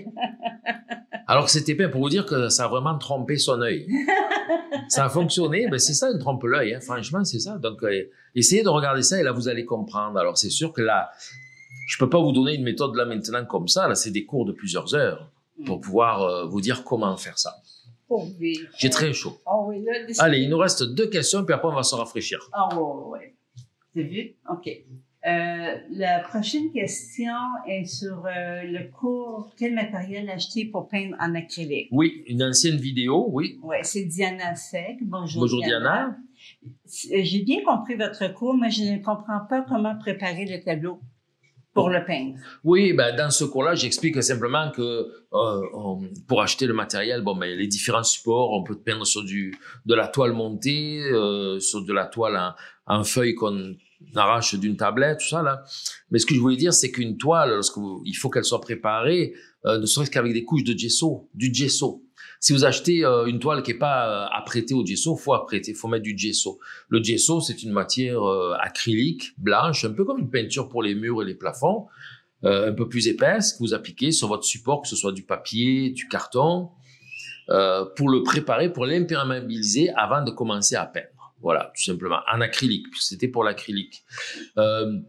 Alors que c'était peint, pour vous dire que ça a vraiment trompé son œil. Ça a fonctionné, ben c'est ça, une trompe-l'œil, hein. Franchement, c'est ça. Donc, euh, essayez de regarder ça et là, vous allez comprendre. Alors, c'est sûr que là, je peux pas vous donner une méthode là maintenant comme ça. Là, c'est des cours de plusieurs heures pour pouvoir euh, vous dire comment faire ça. Oh oui. J'ai très chaud. Oh oui, là, allez, il nous reste deux questions, puis après, on va se rafraîchir. Ah oh, oui, oui. C'est vu? OK. Euh, la prochaine question est sur euh, le cours « Quel matériel acheter pour peindre en acrylique? » Oui, une ancienne vidéo, oui. Oui, c'est Diana Sec. Bonjour, Bonjour Diana. Diana. J'ai bien compris votre cours, mais je ne comprends pas comment préparer le tableau pour le peindre. Oui, ben, dans ce cours-là, j'explique simplement que euh, on, pour acheter le matériel, bon, ben, les différents supports, on peut peindre sur du, de la toile montée, euh, sur de la toile en, en feuille qu'on arrache d'une tablette, tout ça là. Mais ce que je voulais dire, c'est qu'une toile, lorsque vous, il faut qu'elle soit préparée, euh, ne serait-ce qu'avec des couches de gesso, du gesso. Si vous achetez euh, une toile qui est pas euh, apprêtée au gesso, faut apprêter, faut mettre du gesso. Le gesso, c'est une matière euh, acrylique, blanche, un peu comme une peinture pour les murs et les plafonds, euh, un peu plus épaisse, que vous appliquez sur votre support, que ce soit du papier, du carton, euh, pour le préparer, pour l'imperméabiliser avant de commencer à peindre. Voilà, tout simplement, en acrylique, c'était pour l'acrylique. Euh,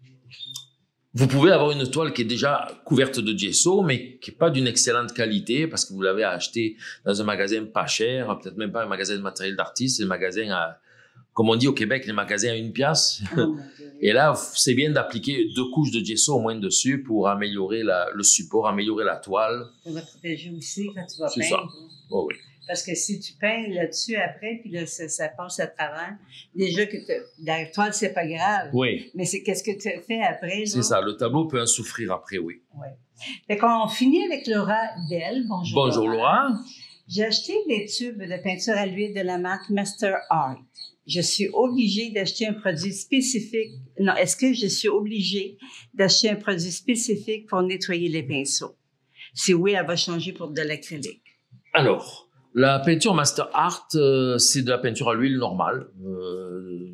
vous pouvez avoir une toile qui est déjà couverte de gesso, mais qui n'est pas d'une excellente qualité parce que vous l'avez acheté dans un magasin pas cher, peut-être même pas un magasin de matériel d'artiste, c'est un magasin à, comme on dit au Québec, les magasins à une pièce. Oh, et là, c'est bien d'appliquer deux couches de gesso au moins dessus pour améliorer la, le support, améliorer la toile. Ça va protéger aussi quand tu vas peindre. C'est ça. Oh, oui. Parce que si tu peins là-dessus après, puis là, ça, ça passe à travers, déjà que la toile, c'est pas grave. Oui. Mais c'est qu'est-ce que tu fais après, là? C'est ça, le tableau peut en souffrir après, oui. Oui. Fait qu'on finit avec Laura Bell. Bonjour, Bonjour Laura. Laura. J'ai acheté des tubes de peinture à l'huile de la marque Master Art. Je suis obligée d'acheter un produit spécifique. Non, est-ce que je suis obligée d'acheter un produit spécifique pour nettoyer les pinceaux? Si oui, elle va changer pour de l'acrylique. Alors, la peinture Master Art, euh, c'est de la peinture à l'huile normale. Euh,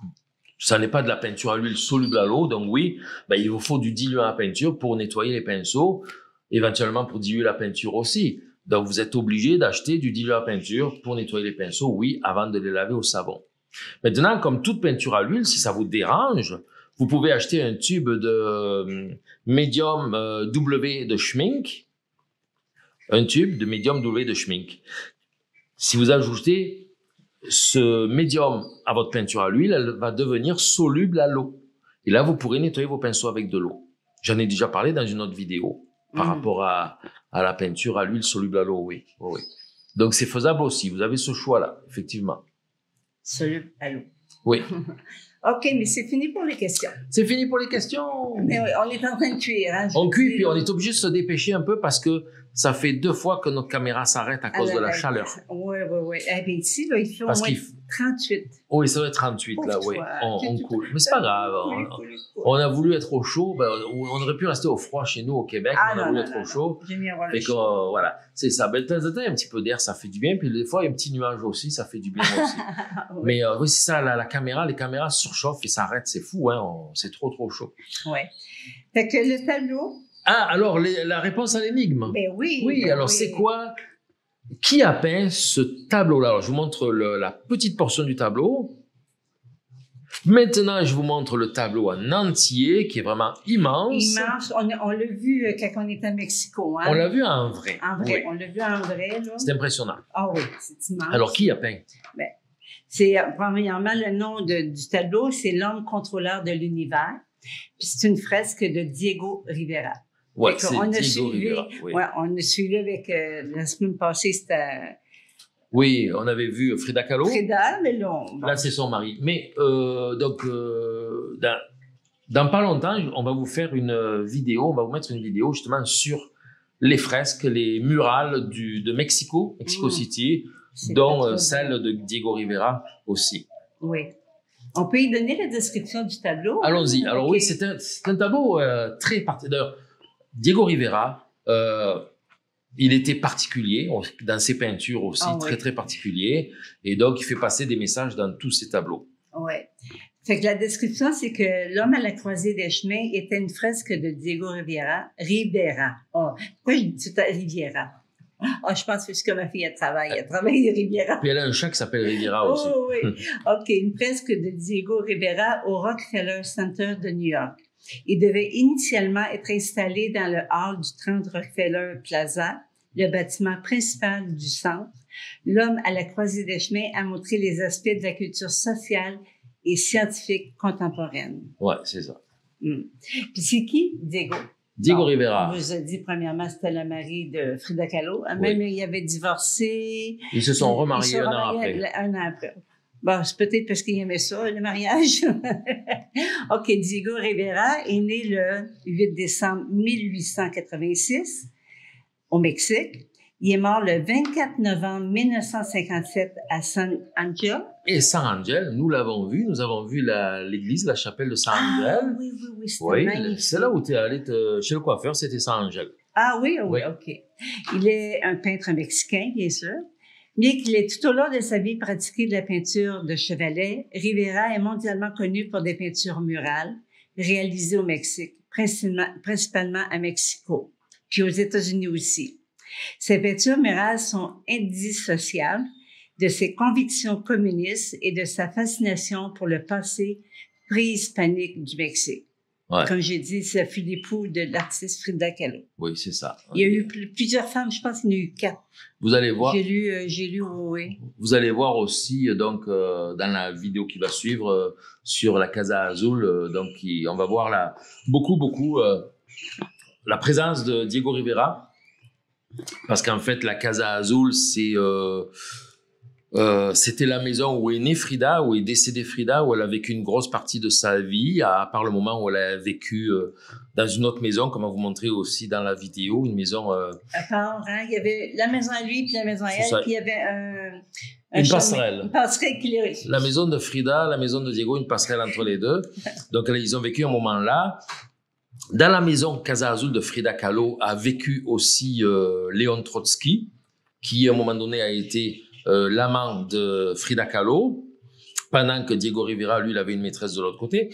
ça n'est pas de la peinture à l'huile soluble à l'eau, donc oui, ben, il vous faut du diluant à peinture pour nettoyer les pinceaux, éventuellement pour diluer la peinture aussi. Donc, vous êtes obligé d'acheter du diluant à peinture pour nettoyer les pinceaux, oui, avant de les laver au savon. Maintenant, comme toute peinture à l'huile, si ça vous dérange, vous pouvez acheter un tube de euh, médium euh, W de Schmink, un tube de médium W de Schmink. Si vous ajoutez ce médium à votre peinture à l'huile, elle va devenir soluble à l'eau. Et là, vous pourrez nettoyer vos pinceaux avec de l'eau. J'en ai déjà parlé dans une autre vidéo par mmh. rapport à, à la peinture à l'huile soluble à l'eau, oui. Oh, oui. Donc, c'est faisable aussi. Vous avez ce choix-là, effectivement. Soluble à l'eau. Oui. OK, mais c'est fini pour les questions. C'est fini pour les questions. Mais on est en train de cuire. Hein, on cuit, puis on est obligé de se dépêcher un peu parce que ça fait deux fois que notre caméra s'arrête à cause à de la chaleur. Oui, oui, oui. Eh bien, ici, là, il fait parce au moins f... trente-huit. Oui, ça doit être trente-huit, Ouf, là, oui. On, on coule. Mais c'est pas grave. On, on a voulu être au chaud. Ben, on aurait pu rester au froid chez nous, au Québec. Ah, on a non, voulu non, être non, au chaud. J'ai mis à voir le chaud. Euh, voilà, c'est ça. Ben, de temps en temps, un petit peu d'air, ça fait du bien. Puis des fois, il y a un petit nuage aussi, ça fait du bien aussi. oui. Mais euh, oui, c'est ça, la, la caméra, les caméras surchauffent et s'arrêtent. C'est fou, hein. C'est trop, trop chaud. Oui. Fait que le tableau... Ah, alors, les, la réponse à l'énigme. Ben oui. Oui, ben alors oui. c'est quoi? Qui a peint ce tableau-là? Alors, je vous montre le, la petite portion du tableau. Maintenant, je vous montre le tableau en entier, qui est vraiment immense. Immense. On, on l'a vu quand on était à Mexico. Hein? On l'a vu en vrai. En vrai, oui. On l'a vu en vrai. C'est impressionnant. Ah oui, c'est immense. Alors, qui a peint? Ben, c'est, premièrement, le nom de, du tableau, c'est L'homme contrôleur de l'univers. Puis c'est une fresque de Diego Rivera. Ouais, c'est on a Diego suivi, Rivera. Oui. Ouais, on a suivi avec, euh, la semaine passée, c'était Oui, on avait vu Frida Kahlo. Frida, mais non. Bon. Là, c'est son mari. Mais euh, donc, euh, dans, dans pas longtemps, on va vous faire une vidéo, on va vous mettre une vidéo justement sur les fresques, les murales du, de Mexico, Mexico mmh. City, dont euh, celle de Diego Rivera aussi. Oui. On peut y donner la description du tableau? Allons-y. Alors okay. oui, c'est un, un tableau euh, très particulier. Diego Rivera, euh, il était particulier dans ses peintures aussi, ah, très oui. très particulier, et donc il fait passer des messages dans tous ses tableaux. Ouais. Fait que la description, c'est que L'homme à la croisée des chemins était une fresque de Diego Rivera. Rivera. Oh, pourquoi je dis tout à Riviera? Oh, je pense que c'est comme ma fille, elle travaille. Elle travaille de Riviera. Puis elle a un chat qui s'appelle Riviera aussi. Oh oui. OK. Une fresque de Diego Rivera au Rockefeller Center de New York. Il devait initialement être installé dans le hall du trente Rockefeller Plaza, le bâtiment principal du centre. L'homme à la croisée des chemins a montré les aspects de la culture sociale et scientifique contemporaine. Ouais, c'est ça. Mm. Puis c'est qui, Diego? Diego bon, Rivera. On vous a dit, premièrement, c'était le mari de Frida Kahlo. Même oui. il avait divorcé. Ils se sont remariés un an après. Un an après. Bon, c'est peut-être parce qu'il aimait ça, le mariage. OK, Diego Rivera est né le huit décembre mille huit cent quatre-vingt-six au Mexique. Il est mort le vingt-quatre novembre mille neuf cent cinquante-sept à San Angel. Et San Angel, nous l'avons vu, nous avons vu la, l'église, la chapelle de San Angel. Ah oui, oui, oui, c'était oui, magnifique. C'est là où tu es allé te, chez le coiffeur, c'était San Angel. Ah oui, oui, oui, OK. Il est un peintre mexicain, bien sûr. Bien qu'il ait tout au long de sa vie pratiqué de la peinture de chevalet, Rivera est mondialement connu pour des peintures murales réalisées au Mexique, principalement, principalement à Mexico, puis aux États-Unis aussi. Ces peintures murales sont indissociables de ses convictions communistes et de sa fascination pour le passé préhispanique du Mexique. Ouais. Comme j'ai dit, ça fut l'époux de l'artiste Frida Kahlo. Oui, c'est ça. Il y a eu plusieurs femmes, je pense qu'il y en a eu quatre. Vous allez voir. J'ai lu, euh, j'ai lu, oui. Vous allez voir aussi, donc, euh, dans la vidéo qui va suivre, euh, sur la Casa Azul, euh, donc, qui, on va voir là, beaucoup, beaucoup, euh, la présence de Diego Rivera. Parce qu'en fait, la Casa Azul, c'est, euh, euh, c'était la maison où est née Frida, où est décédée Frida, où elle a vécu une grosse partie de sa vie, à part le moment où elle a vécu euh, dans une autre maison, comme on vous montrait aussi dans la vidéo, une maison... Euh, à part, hein, il y avait la maison à lui, puis la maison à elle, puis il y avait un... un une chemin, passerelle. Une passerelle qui les... La maison de Frida, la maison de Diego, une passerelle entre les deux. Donc, ils ont vécu un moment là. Dans la maison Casa Azul de Frida Kahlo a vécu aussi euh, Léon Trotsky, qui à un moment donné a été euh, l'amant de Frida Kahlo, pendant que Diego Rivera, lui, il avait une maîtresse de l'autre côté.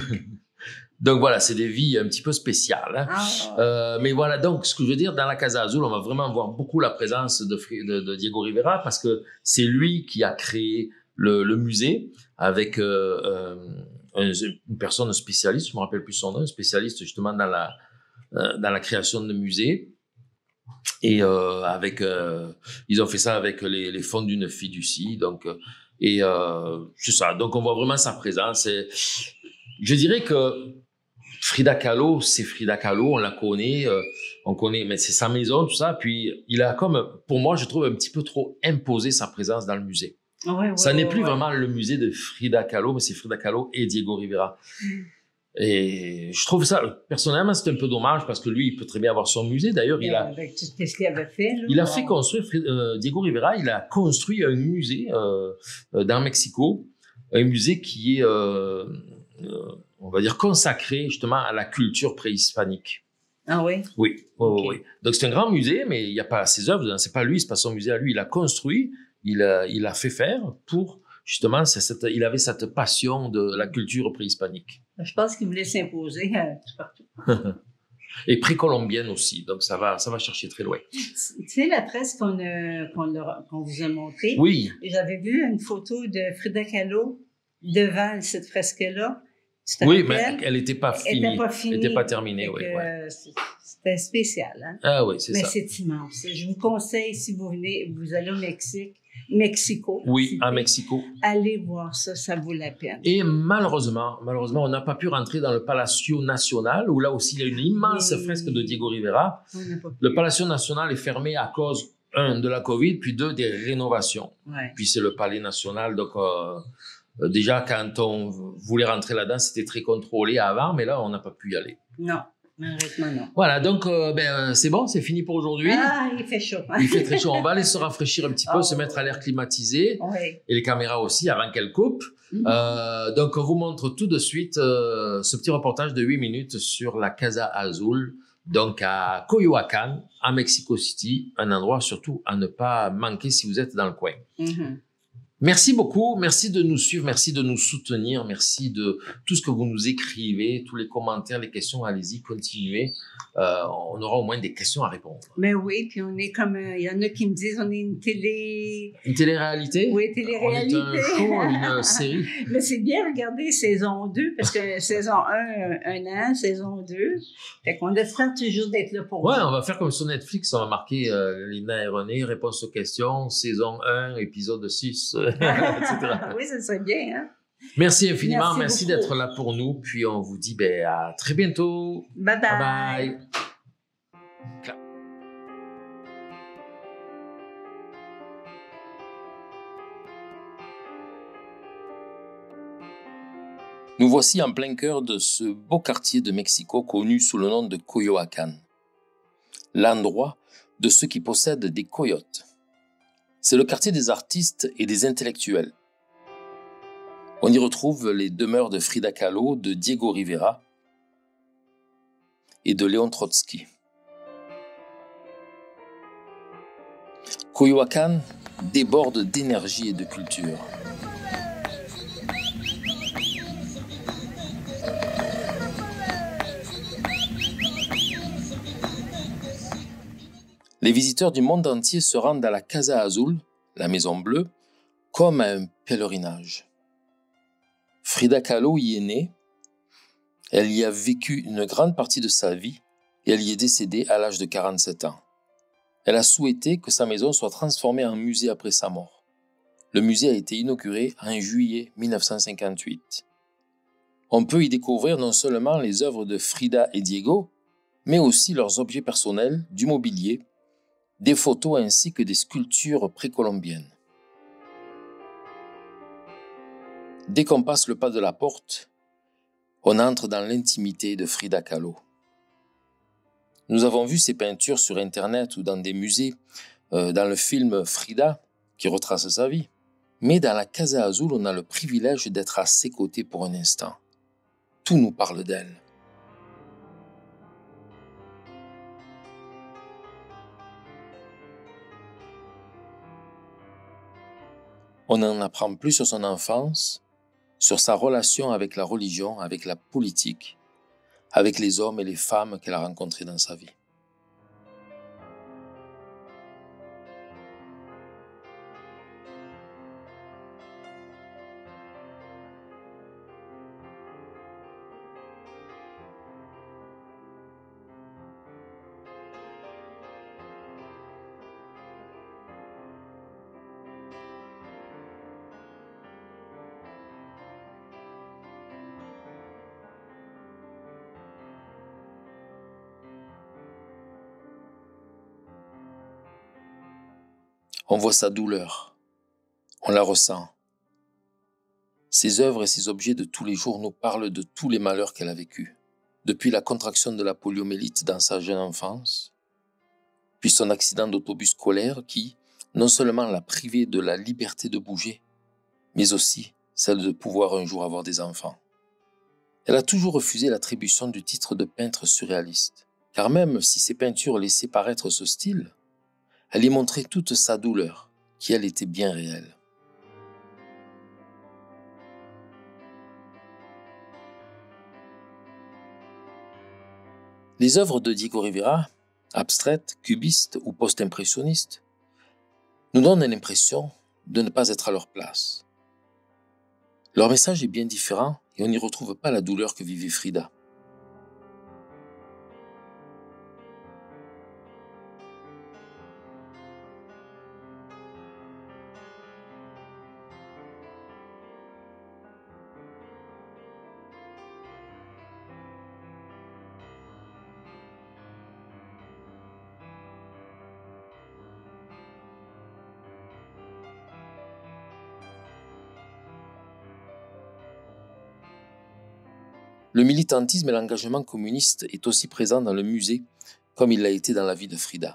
Donc voilà, c'est des vies un petit peu spéciales. Hein. Ah. Euh, mais voilà, donc ce que je veux dire, dans la Casa Azul, on va vraiment voir beaucoup la présence de, de, de Diego Rivera, parce que c'est lui qui a créé le, le musée avec... Euh, euh, une personne spécialiste, je me rappelle plus son nom, spécialiste justement dans la euh, dans la création de musées, et euh, avec euh, ils ont fait ça avec les, les fonds d'une fiducie, donc et euh, c'est ça, donc on voit vraiment sa présence. Et je dirais que Frida Kahlo, c'est Frida Kahlo, on la connaît, euh, on connaît, mais c'est sa maison, tout ça, puis il a comme, pour moi, je trouve un petit peu trop imposé sa présence dans le musée. Ouais, ouais, ça n'est ouais, plus ouais. vraiment le musée de Frida Kahlo, mais c'est Frida Kahlo et Diego Rivera. Mm. Et je trouve ça, personnellement, c'est un peu dommage, parce que lui, il peut très bien avoir son musée. D'ailleurs, il a... Avec tout ce qu'il avait fait. Là, il a fait construire, euh, Diego Rivera, il a construit un musée euh, dans Mexico, un musée qui est, euh, euh, on va dire, consacré justement à la culture préhispanique. Ah oui? Oui, okay. oui, oui. Donc c'est un grand musée, mais il n'y a pas ses œuvres, c'est pas lui, c'est pas son musée à lui, il a construit, il a, il a fait faire pour, justement, c'est cette, il avait cette passion de la culture préhispanique. Je pense qu'il voulait s'imposer euh, tout partout. Et précolombienne aussi, donc ça va, ça va chercher très loin. Tu sais, la presse qu'on a, qu'on a, qu'on vous a montrée, oui. J'avais vu une photo de Frida Kahlo devant cette fresque-là. Oui, mais elle n'était pas finie. Elle n'était pas finie. Elle n'était pas terminée, oui. Que, ouais. C'était spécial, hein? Ah oui, c'est ça. Mais c'est immense. Je vous conseille, si vous venez, vous allez au Mexique, Mexico. Oui, à Mexico. Allez voir ça, ça vaut la peine. Et malheureusement, malheureusement, on n'a pas pu rentrer dans le Palacio Nacional, où là aussi il y a une immense oui. fresque de Diego Rivera. Le Palacio Nacional est fermé à cause un, de la Covid, puis deux, des rénovations. Ouais. Puis c'est le Palais National, donc euh, déjà quand on voulait rentrer là-dedans, c'était très contrôlé avant, mais là, on n'a pas pu y aller. Non, malheureusement non. Voilà, donc euh, ben, c'est bon, c'est fini pour aujourd'hui. Ah, il fait chaud. Il fait très chaud, on va aller se rafraîchir un petit peu, Oh. se mettre à l'air climatisé, Oui. et les caméras aussi avant qu'elles coupent. Mm-hmm. Euh, donc, on vous montre tout de suite euh, ce petit reportage de huit minutes sur la Casa Azul, donc à Coyoacán, à Mexico City, un endroit surtout à ne pas manquer si vous êtes dans le coin. Mm-hmm. Merci beaucoup, merci de nous suivre, merci de nous soutenir, merci de tout ce que vous nous écrivez, tous les commentaires, les questions, allez-y, continuez. Euh, on aura au moins des questions à répondre. Mais oui, puis on est comme, il y en a qui me disent, on est une télé... Une télé-réalité? Oui, télé-réalité. On est un show, une série. Mais c'est bien regarder saison deux, parce que saison un, un an, saison deux. Fait qu'on espère toujours d'être là pour Ouais, vous. on va faire comme sur Netflix, on va marquer euh, Lina et René, réponse aux questions, saison un, épisode six, et cetera. Oui, ça serait bien, hein? Merci infiniment, Merci merci, beaucoup. d'être là pour nous, puis on vous dit ben, à très bientôt. Bye bye. Bye bye. Nous voici en plein cœur de ce beau quartier de Mexico connu sous le nom de Coyoacán, l'endroit de ceux qui possèdent des coyotes. C'est le quartier des artistes et des intellectuels. On y retrouve les demeures de Frida Kahlo, de Diego Rivera et de Léon Trotsky. Coyoacán déborde d'énergie et de culture. Les visiteurs du monde entier se rendent à la Casa Azul, la Maison Bleue, comme à un pèlerinage. Frida Kahlo y est née, elle y a vécu une grande partie de sa vie et elle y est décédée à l'âge de quarante-sept ans. Elle a souhaité que sa maison soit transformée en musée après sa mort. Le musée a été inauguré en juillet mille neuf cent cinquante-huit. On peut y découvrir non seulement les œuvres de Frida et Diego, mais aussi leurs objets personnels, du mobilier, des photos ainsi que des sculptures précolombiennes. Dès qu'on passe le pas de la porte, on entre dans l'intimité de Frida Kahlo. Nous avons vu ses peintures sur Internet ou dans des musées, euh, dans le film Frida, qui retrace sa vie. Mais dans la Casa Azul, on a le privilège d'être à ses côtés pour un instant. Tout nous parle d'elle. On en apprend plus sur son enfance, sur sa relation avec la religion, avec la politique, avec les hommes et les femmes qu'elle a rencontrés dans sa vie. On voit sa douleur, on la ressent. Ses œuvres et ses objets de tous les jours nous parlent de tous les malheurs qu'elle a vécus, depuis la contraction de la poliomyélite dans sa jeune enfance, puis son accident d'autobus scolaire qui, non seulement l'a privée de la liberté de bouger, mais aussi celle de pouvoir un jour avoir des enfants. Elle a toujours refusé l'attribution du titre de peintre surréaliste, car même si ses peintures laissaient paraître ce style, elle y montrait toute sa douleur, qui elle était bien réelle. Les œuvres de Diego Rivera, abstraites, cubistes ou post-impressionnistes, nous donnent l'impression de ne pas être à leur place. Leur message est bien différent et on n'y retrouve pas la douleur que vivait Frida. Le militantisme et l'engagement communiste est aussi présent dans le musée, comme il l'a été dans la vie de Frida.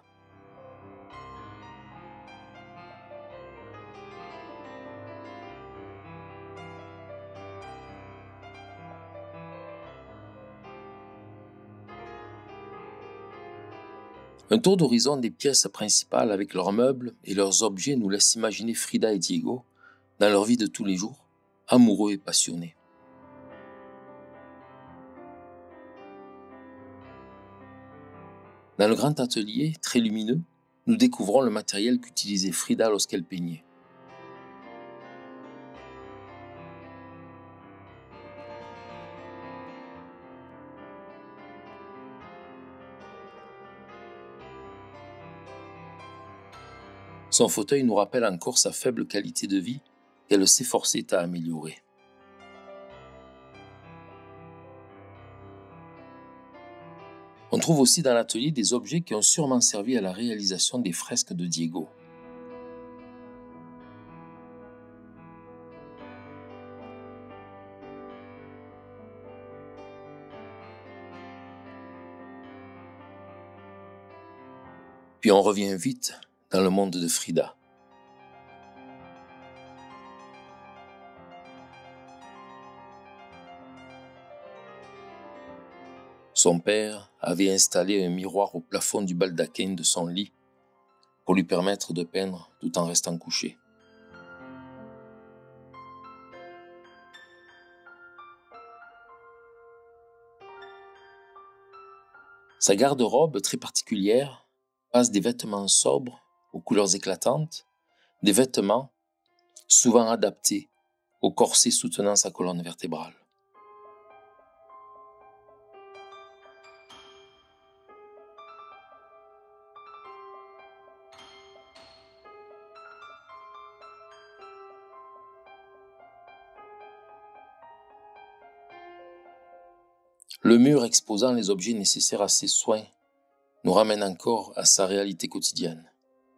Un tour d'horizon des pièces principales avec leurs meubles et leurs objets nous laisse imaginer Frida et Diego dans leur vie de tous les jours, amoureux et passionnés. Dans le grand atelier, très lumineux, nous découvrons le matériel qu'utilisait Frida lorsqu'elle peignait. Son fauteuil nous rappelle encore sa faible qualité de vie qu'elle s'efforçait à améliorer. On trouve aussi dans l'atelier des objets qui ont sûrement servi à la réalisation des fresques de Diego. Puis on revient vite dans le monde de Frida. Son père avait installé un miroir au plafond du baldaquin de son lit pour lui permettre de peindre tout en restant couché. Sa garde-robe très particulière passe des vêtements sobres aux couleurs éclatantes, des vêtements souvent adaptés au corset soutenant sa colonne vertébrale. Le mur exposant les objets nécessaires à ses soins nous ramène encore à sa réalité quotidienne.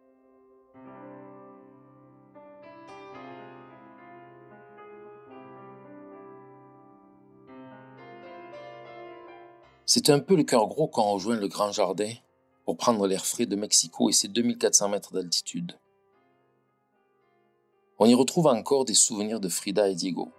C'est un peu le cœur gros quand on rejoint le grand jardin pour prendre l'air frais de Mexico et ses deux mille quatre cents mètres d'altitude. On y retrouve encore des souvenirs de Frida et Diego.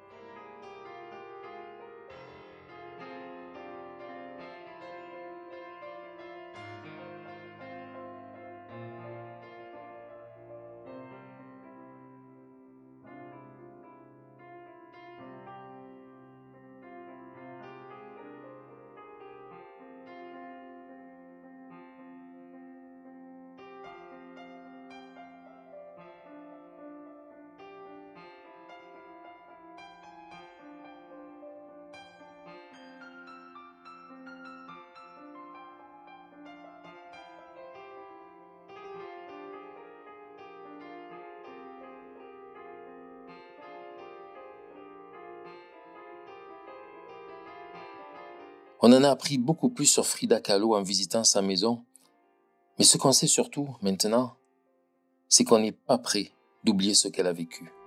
On en a appris beaucoup plus sur Frida Kahlo en visitant sa maison, mais ce qu'on sait surtout maintenant, c'est qu'on n'est pas prêt d'oublier ce qu'elle a vécu.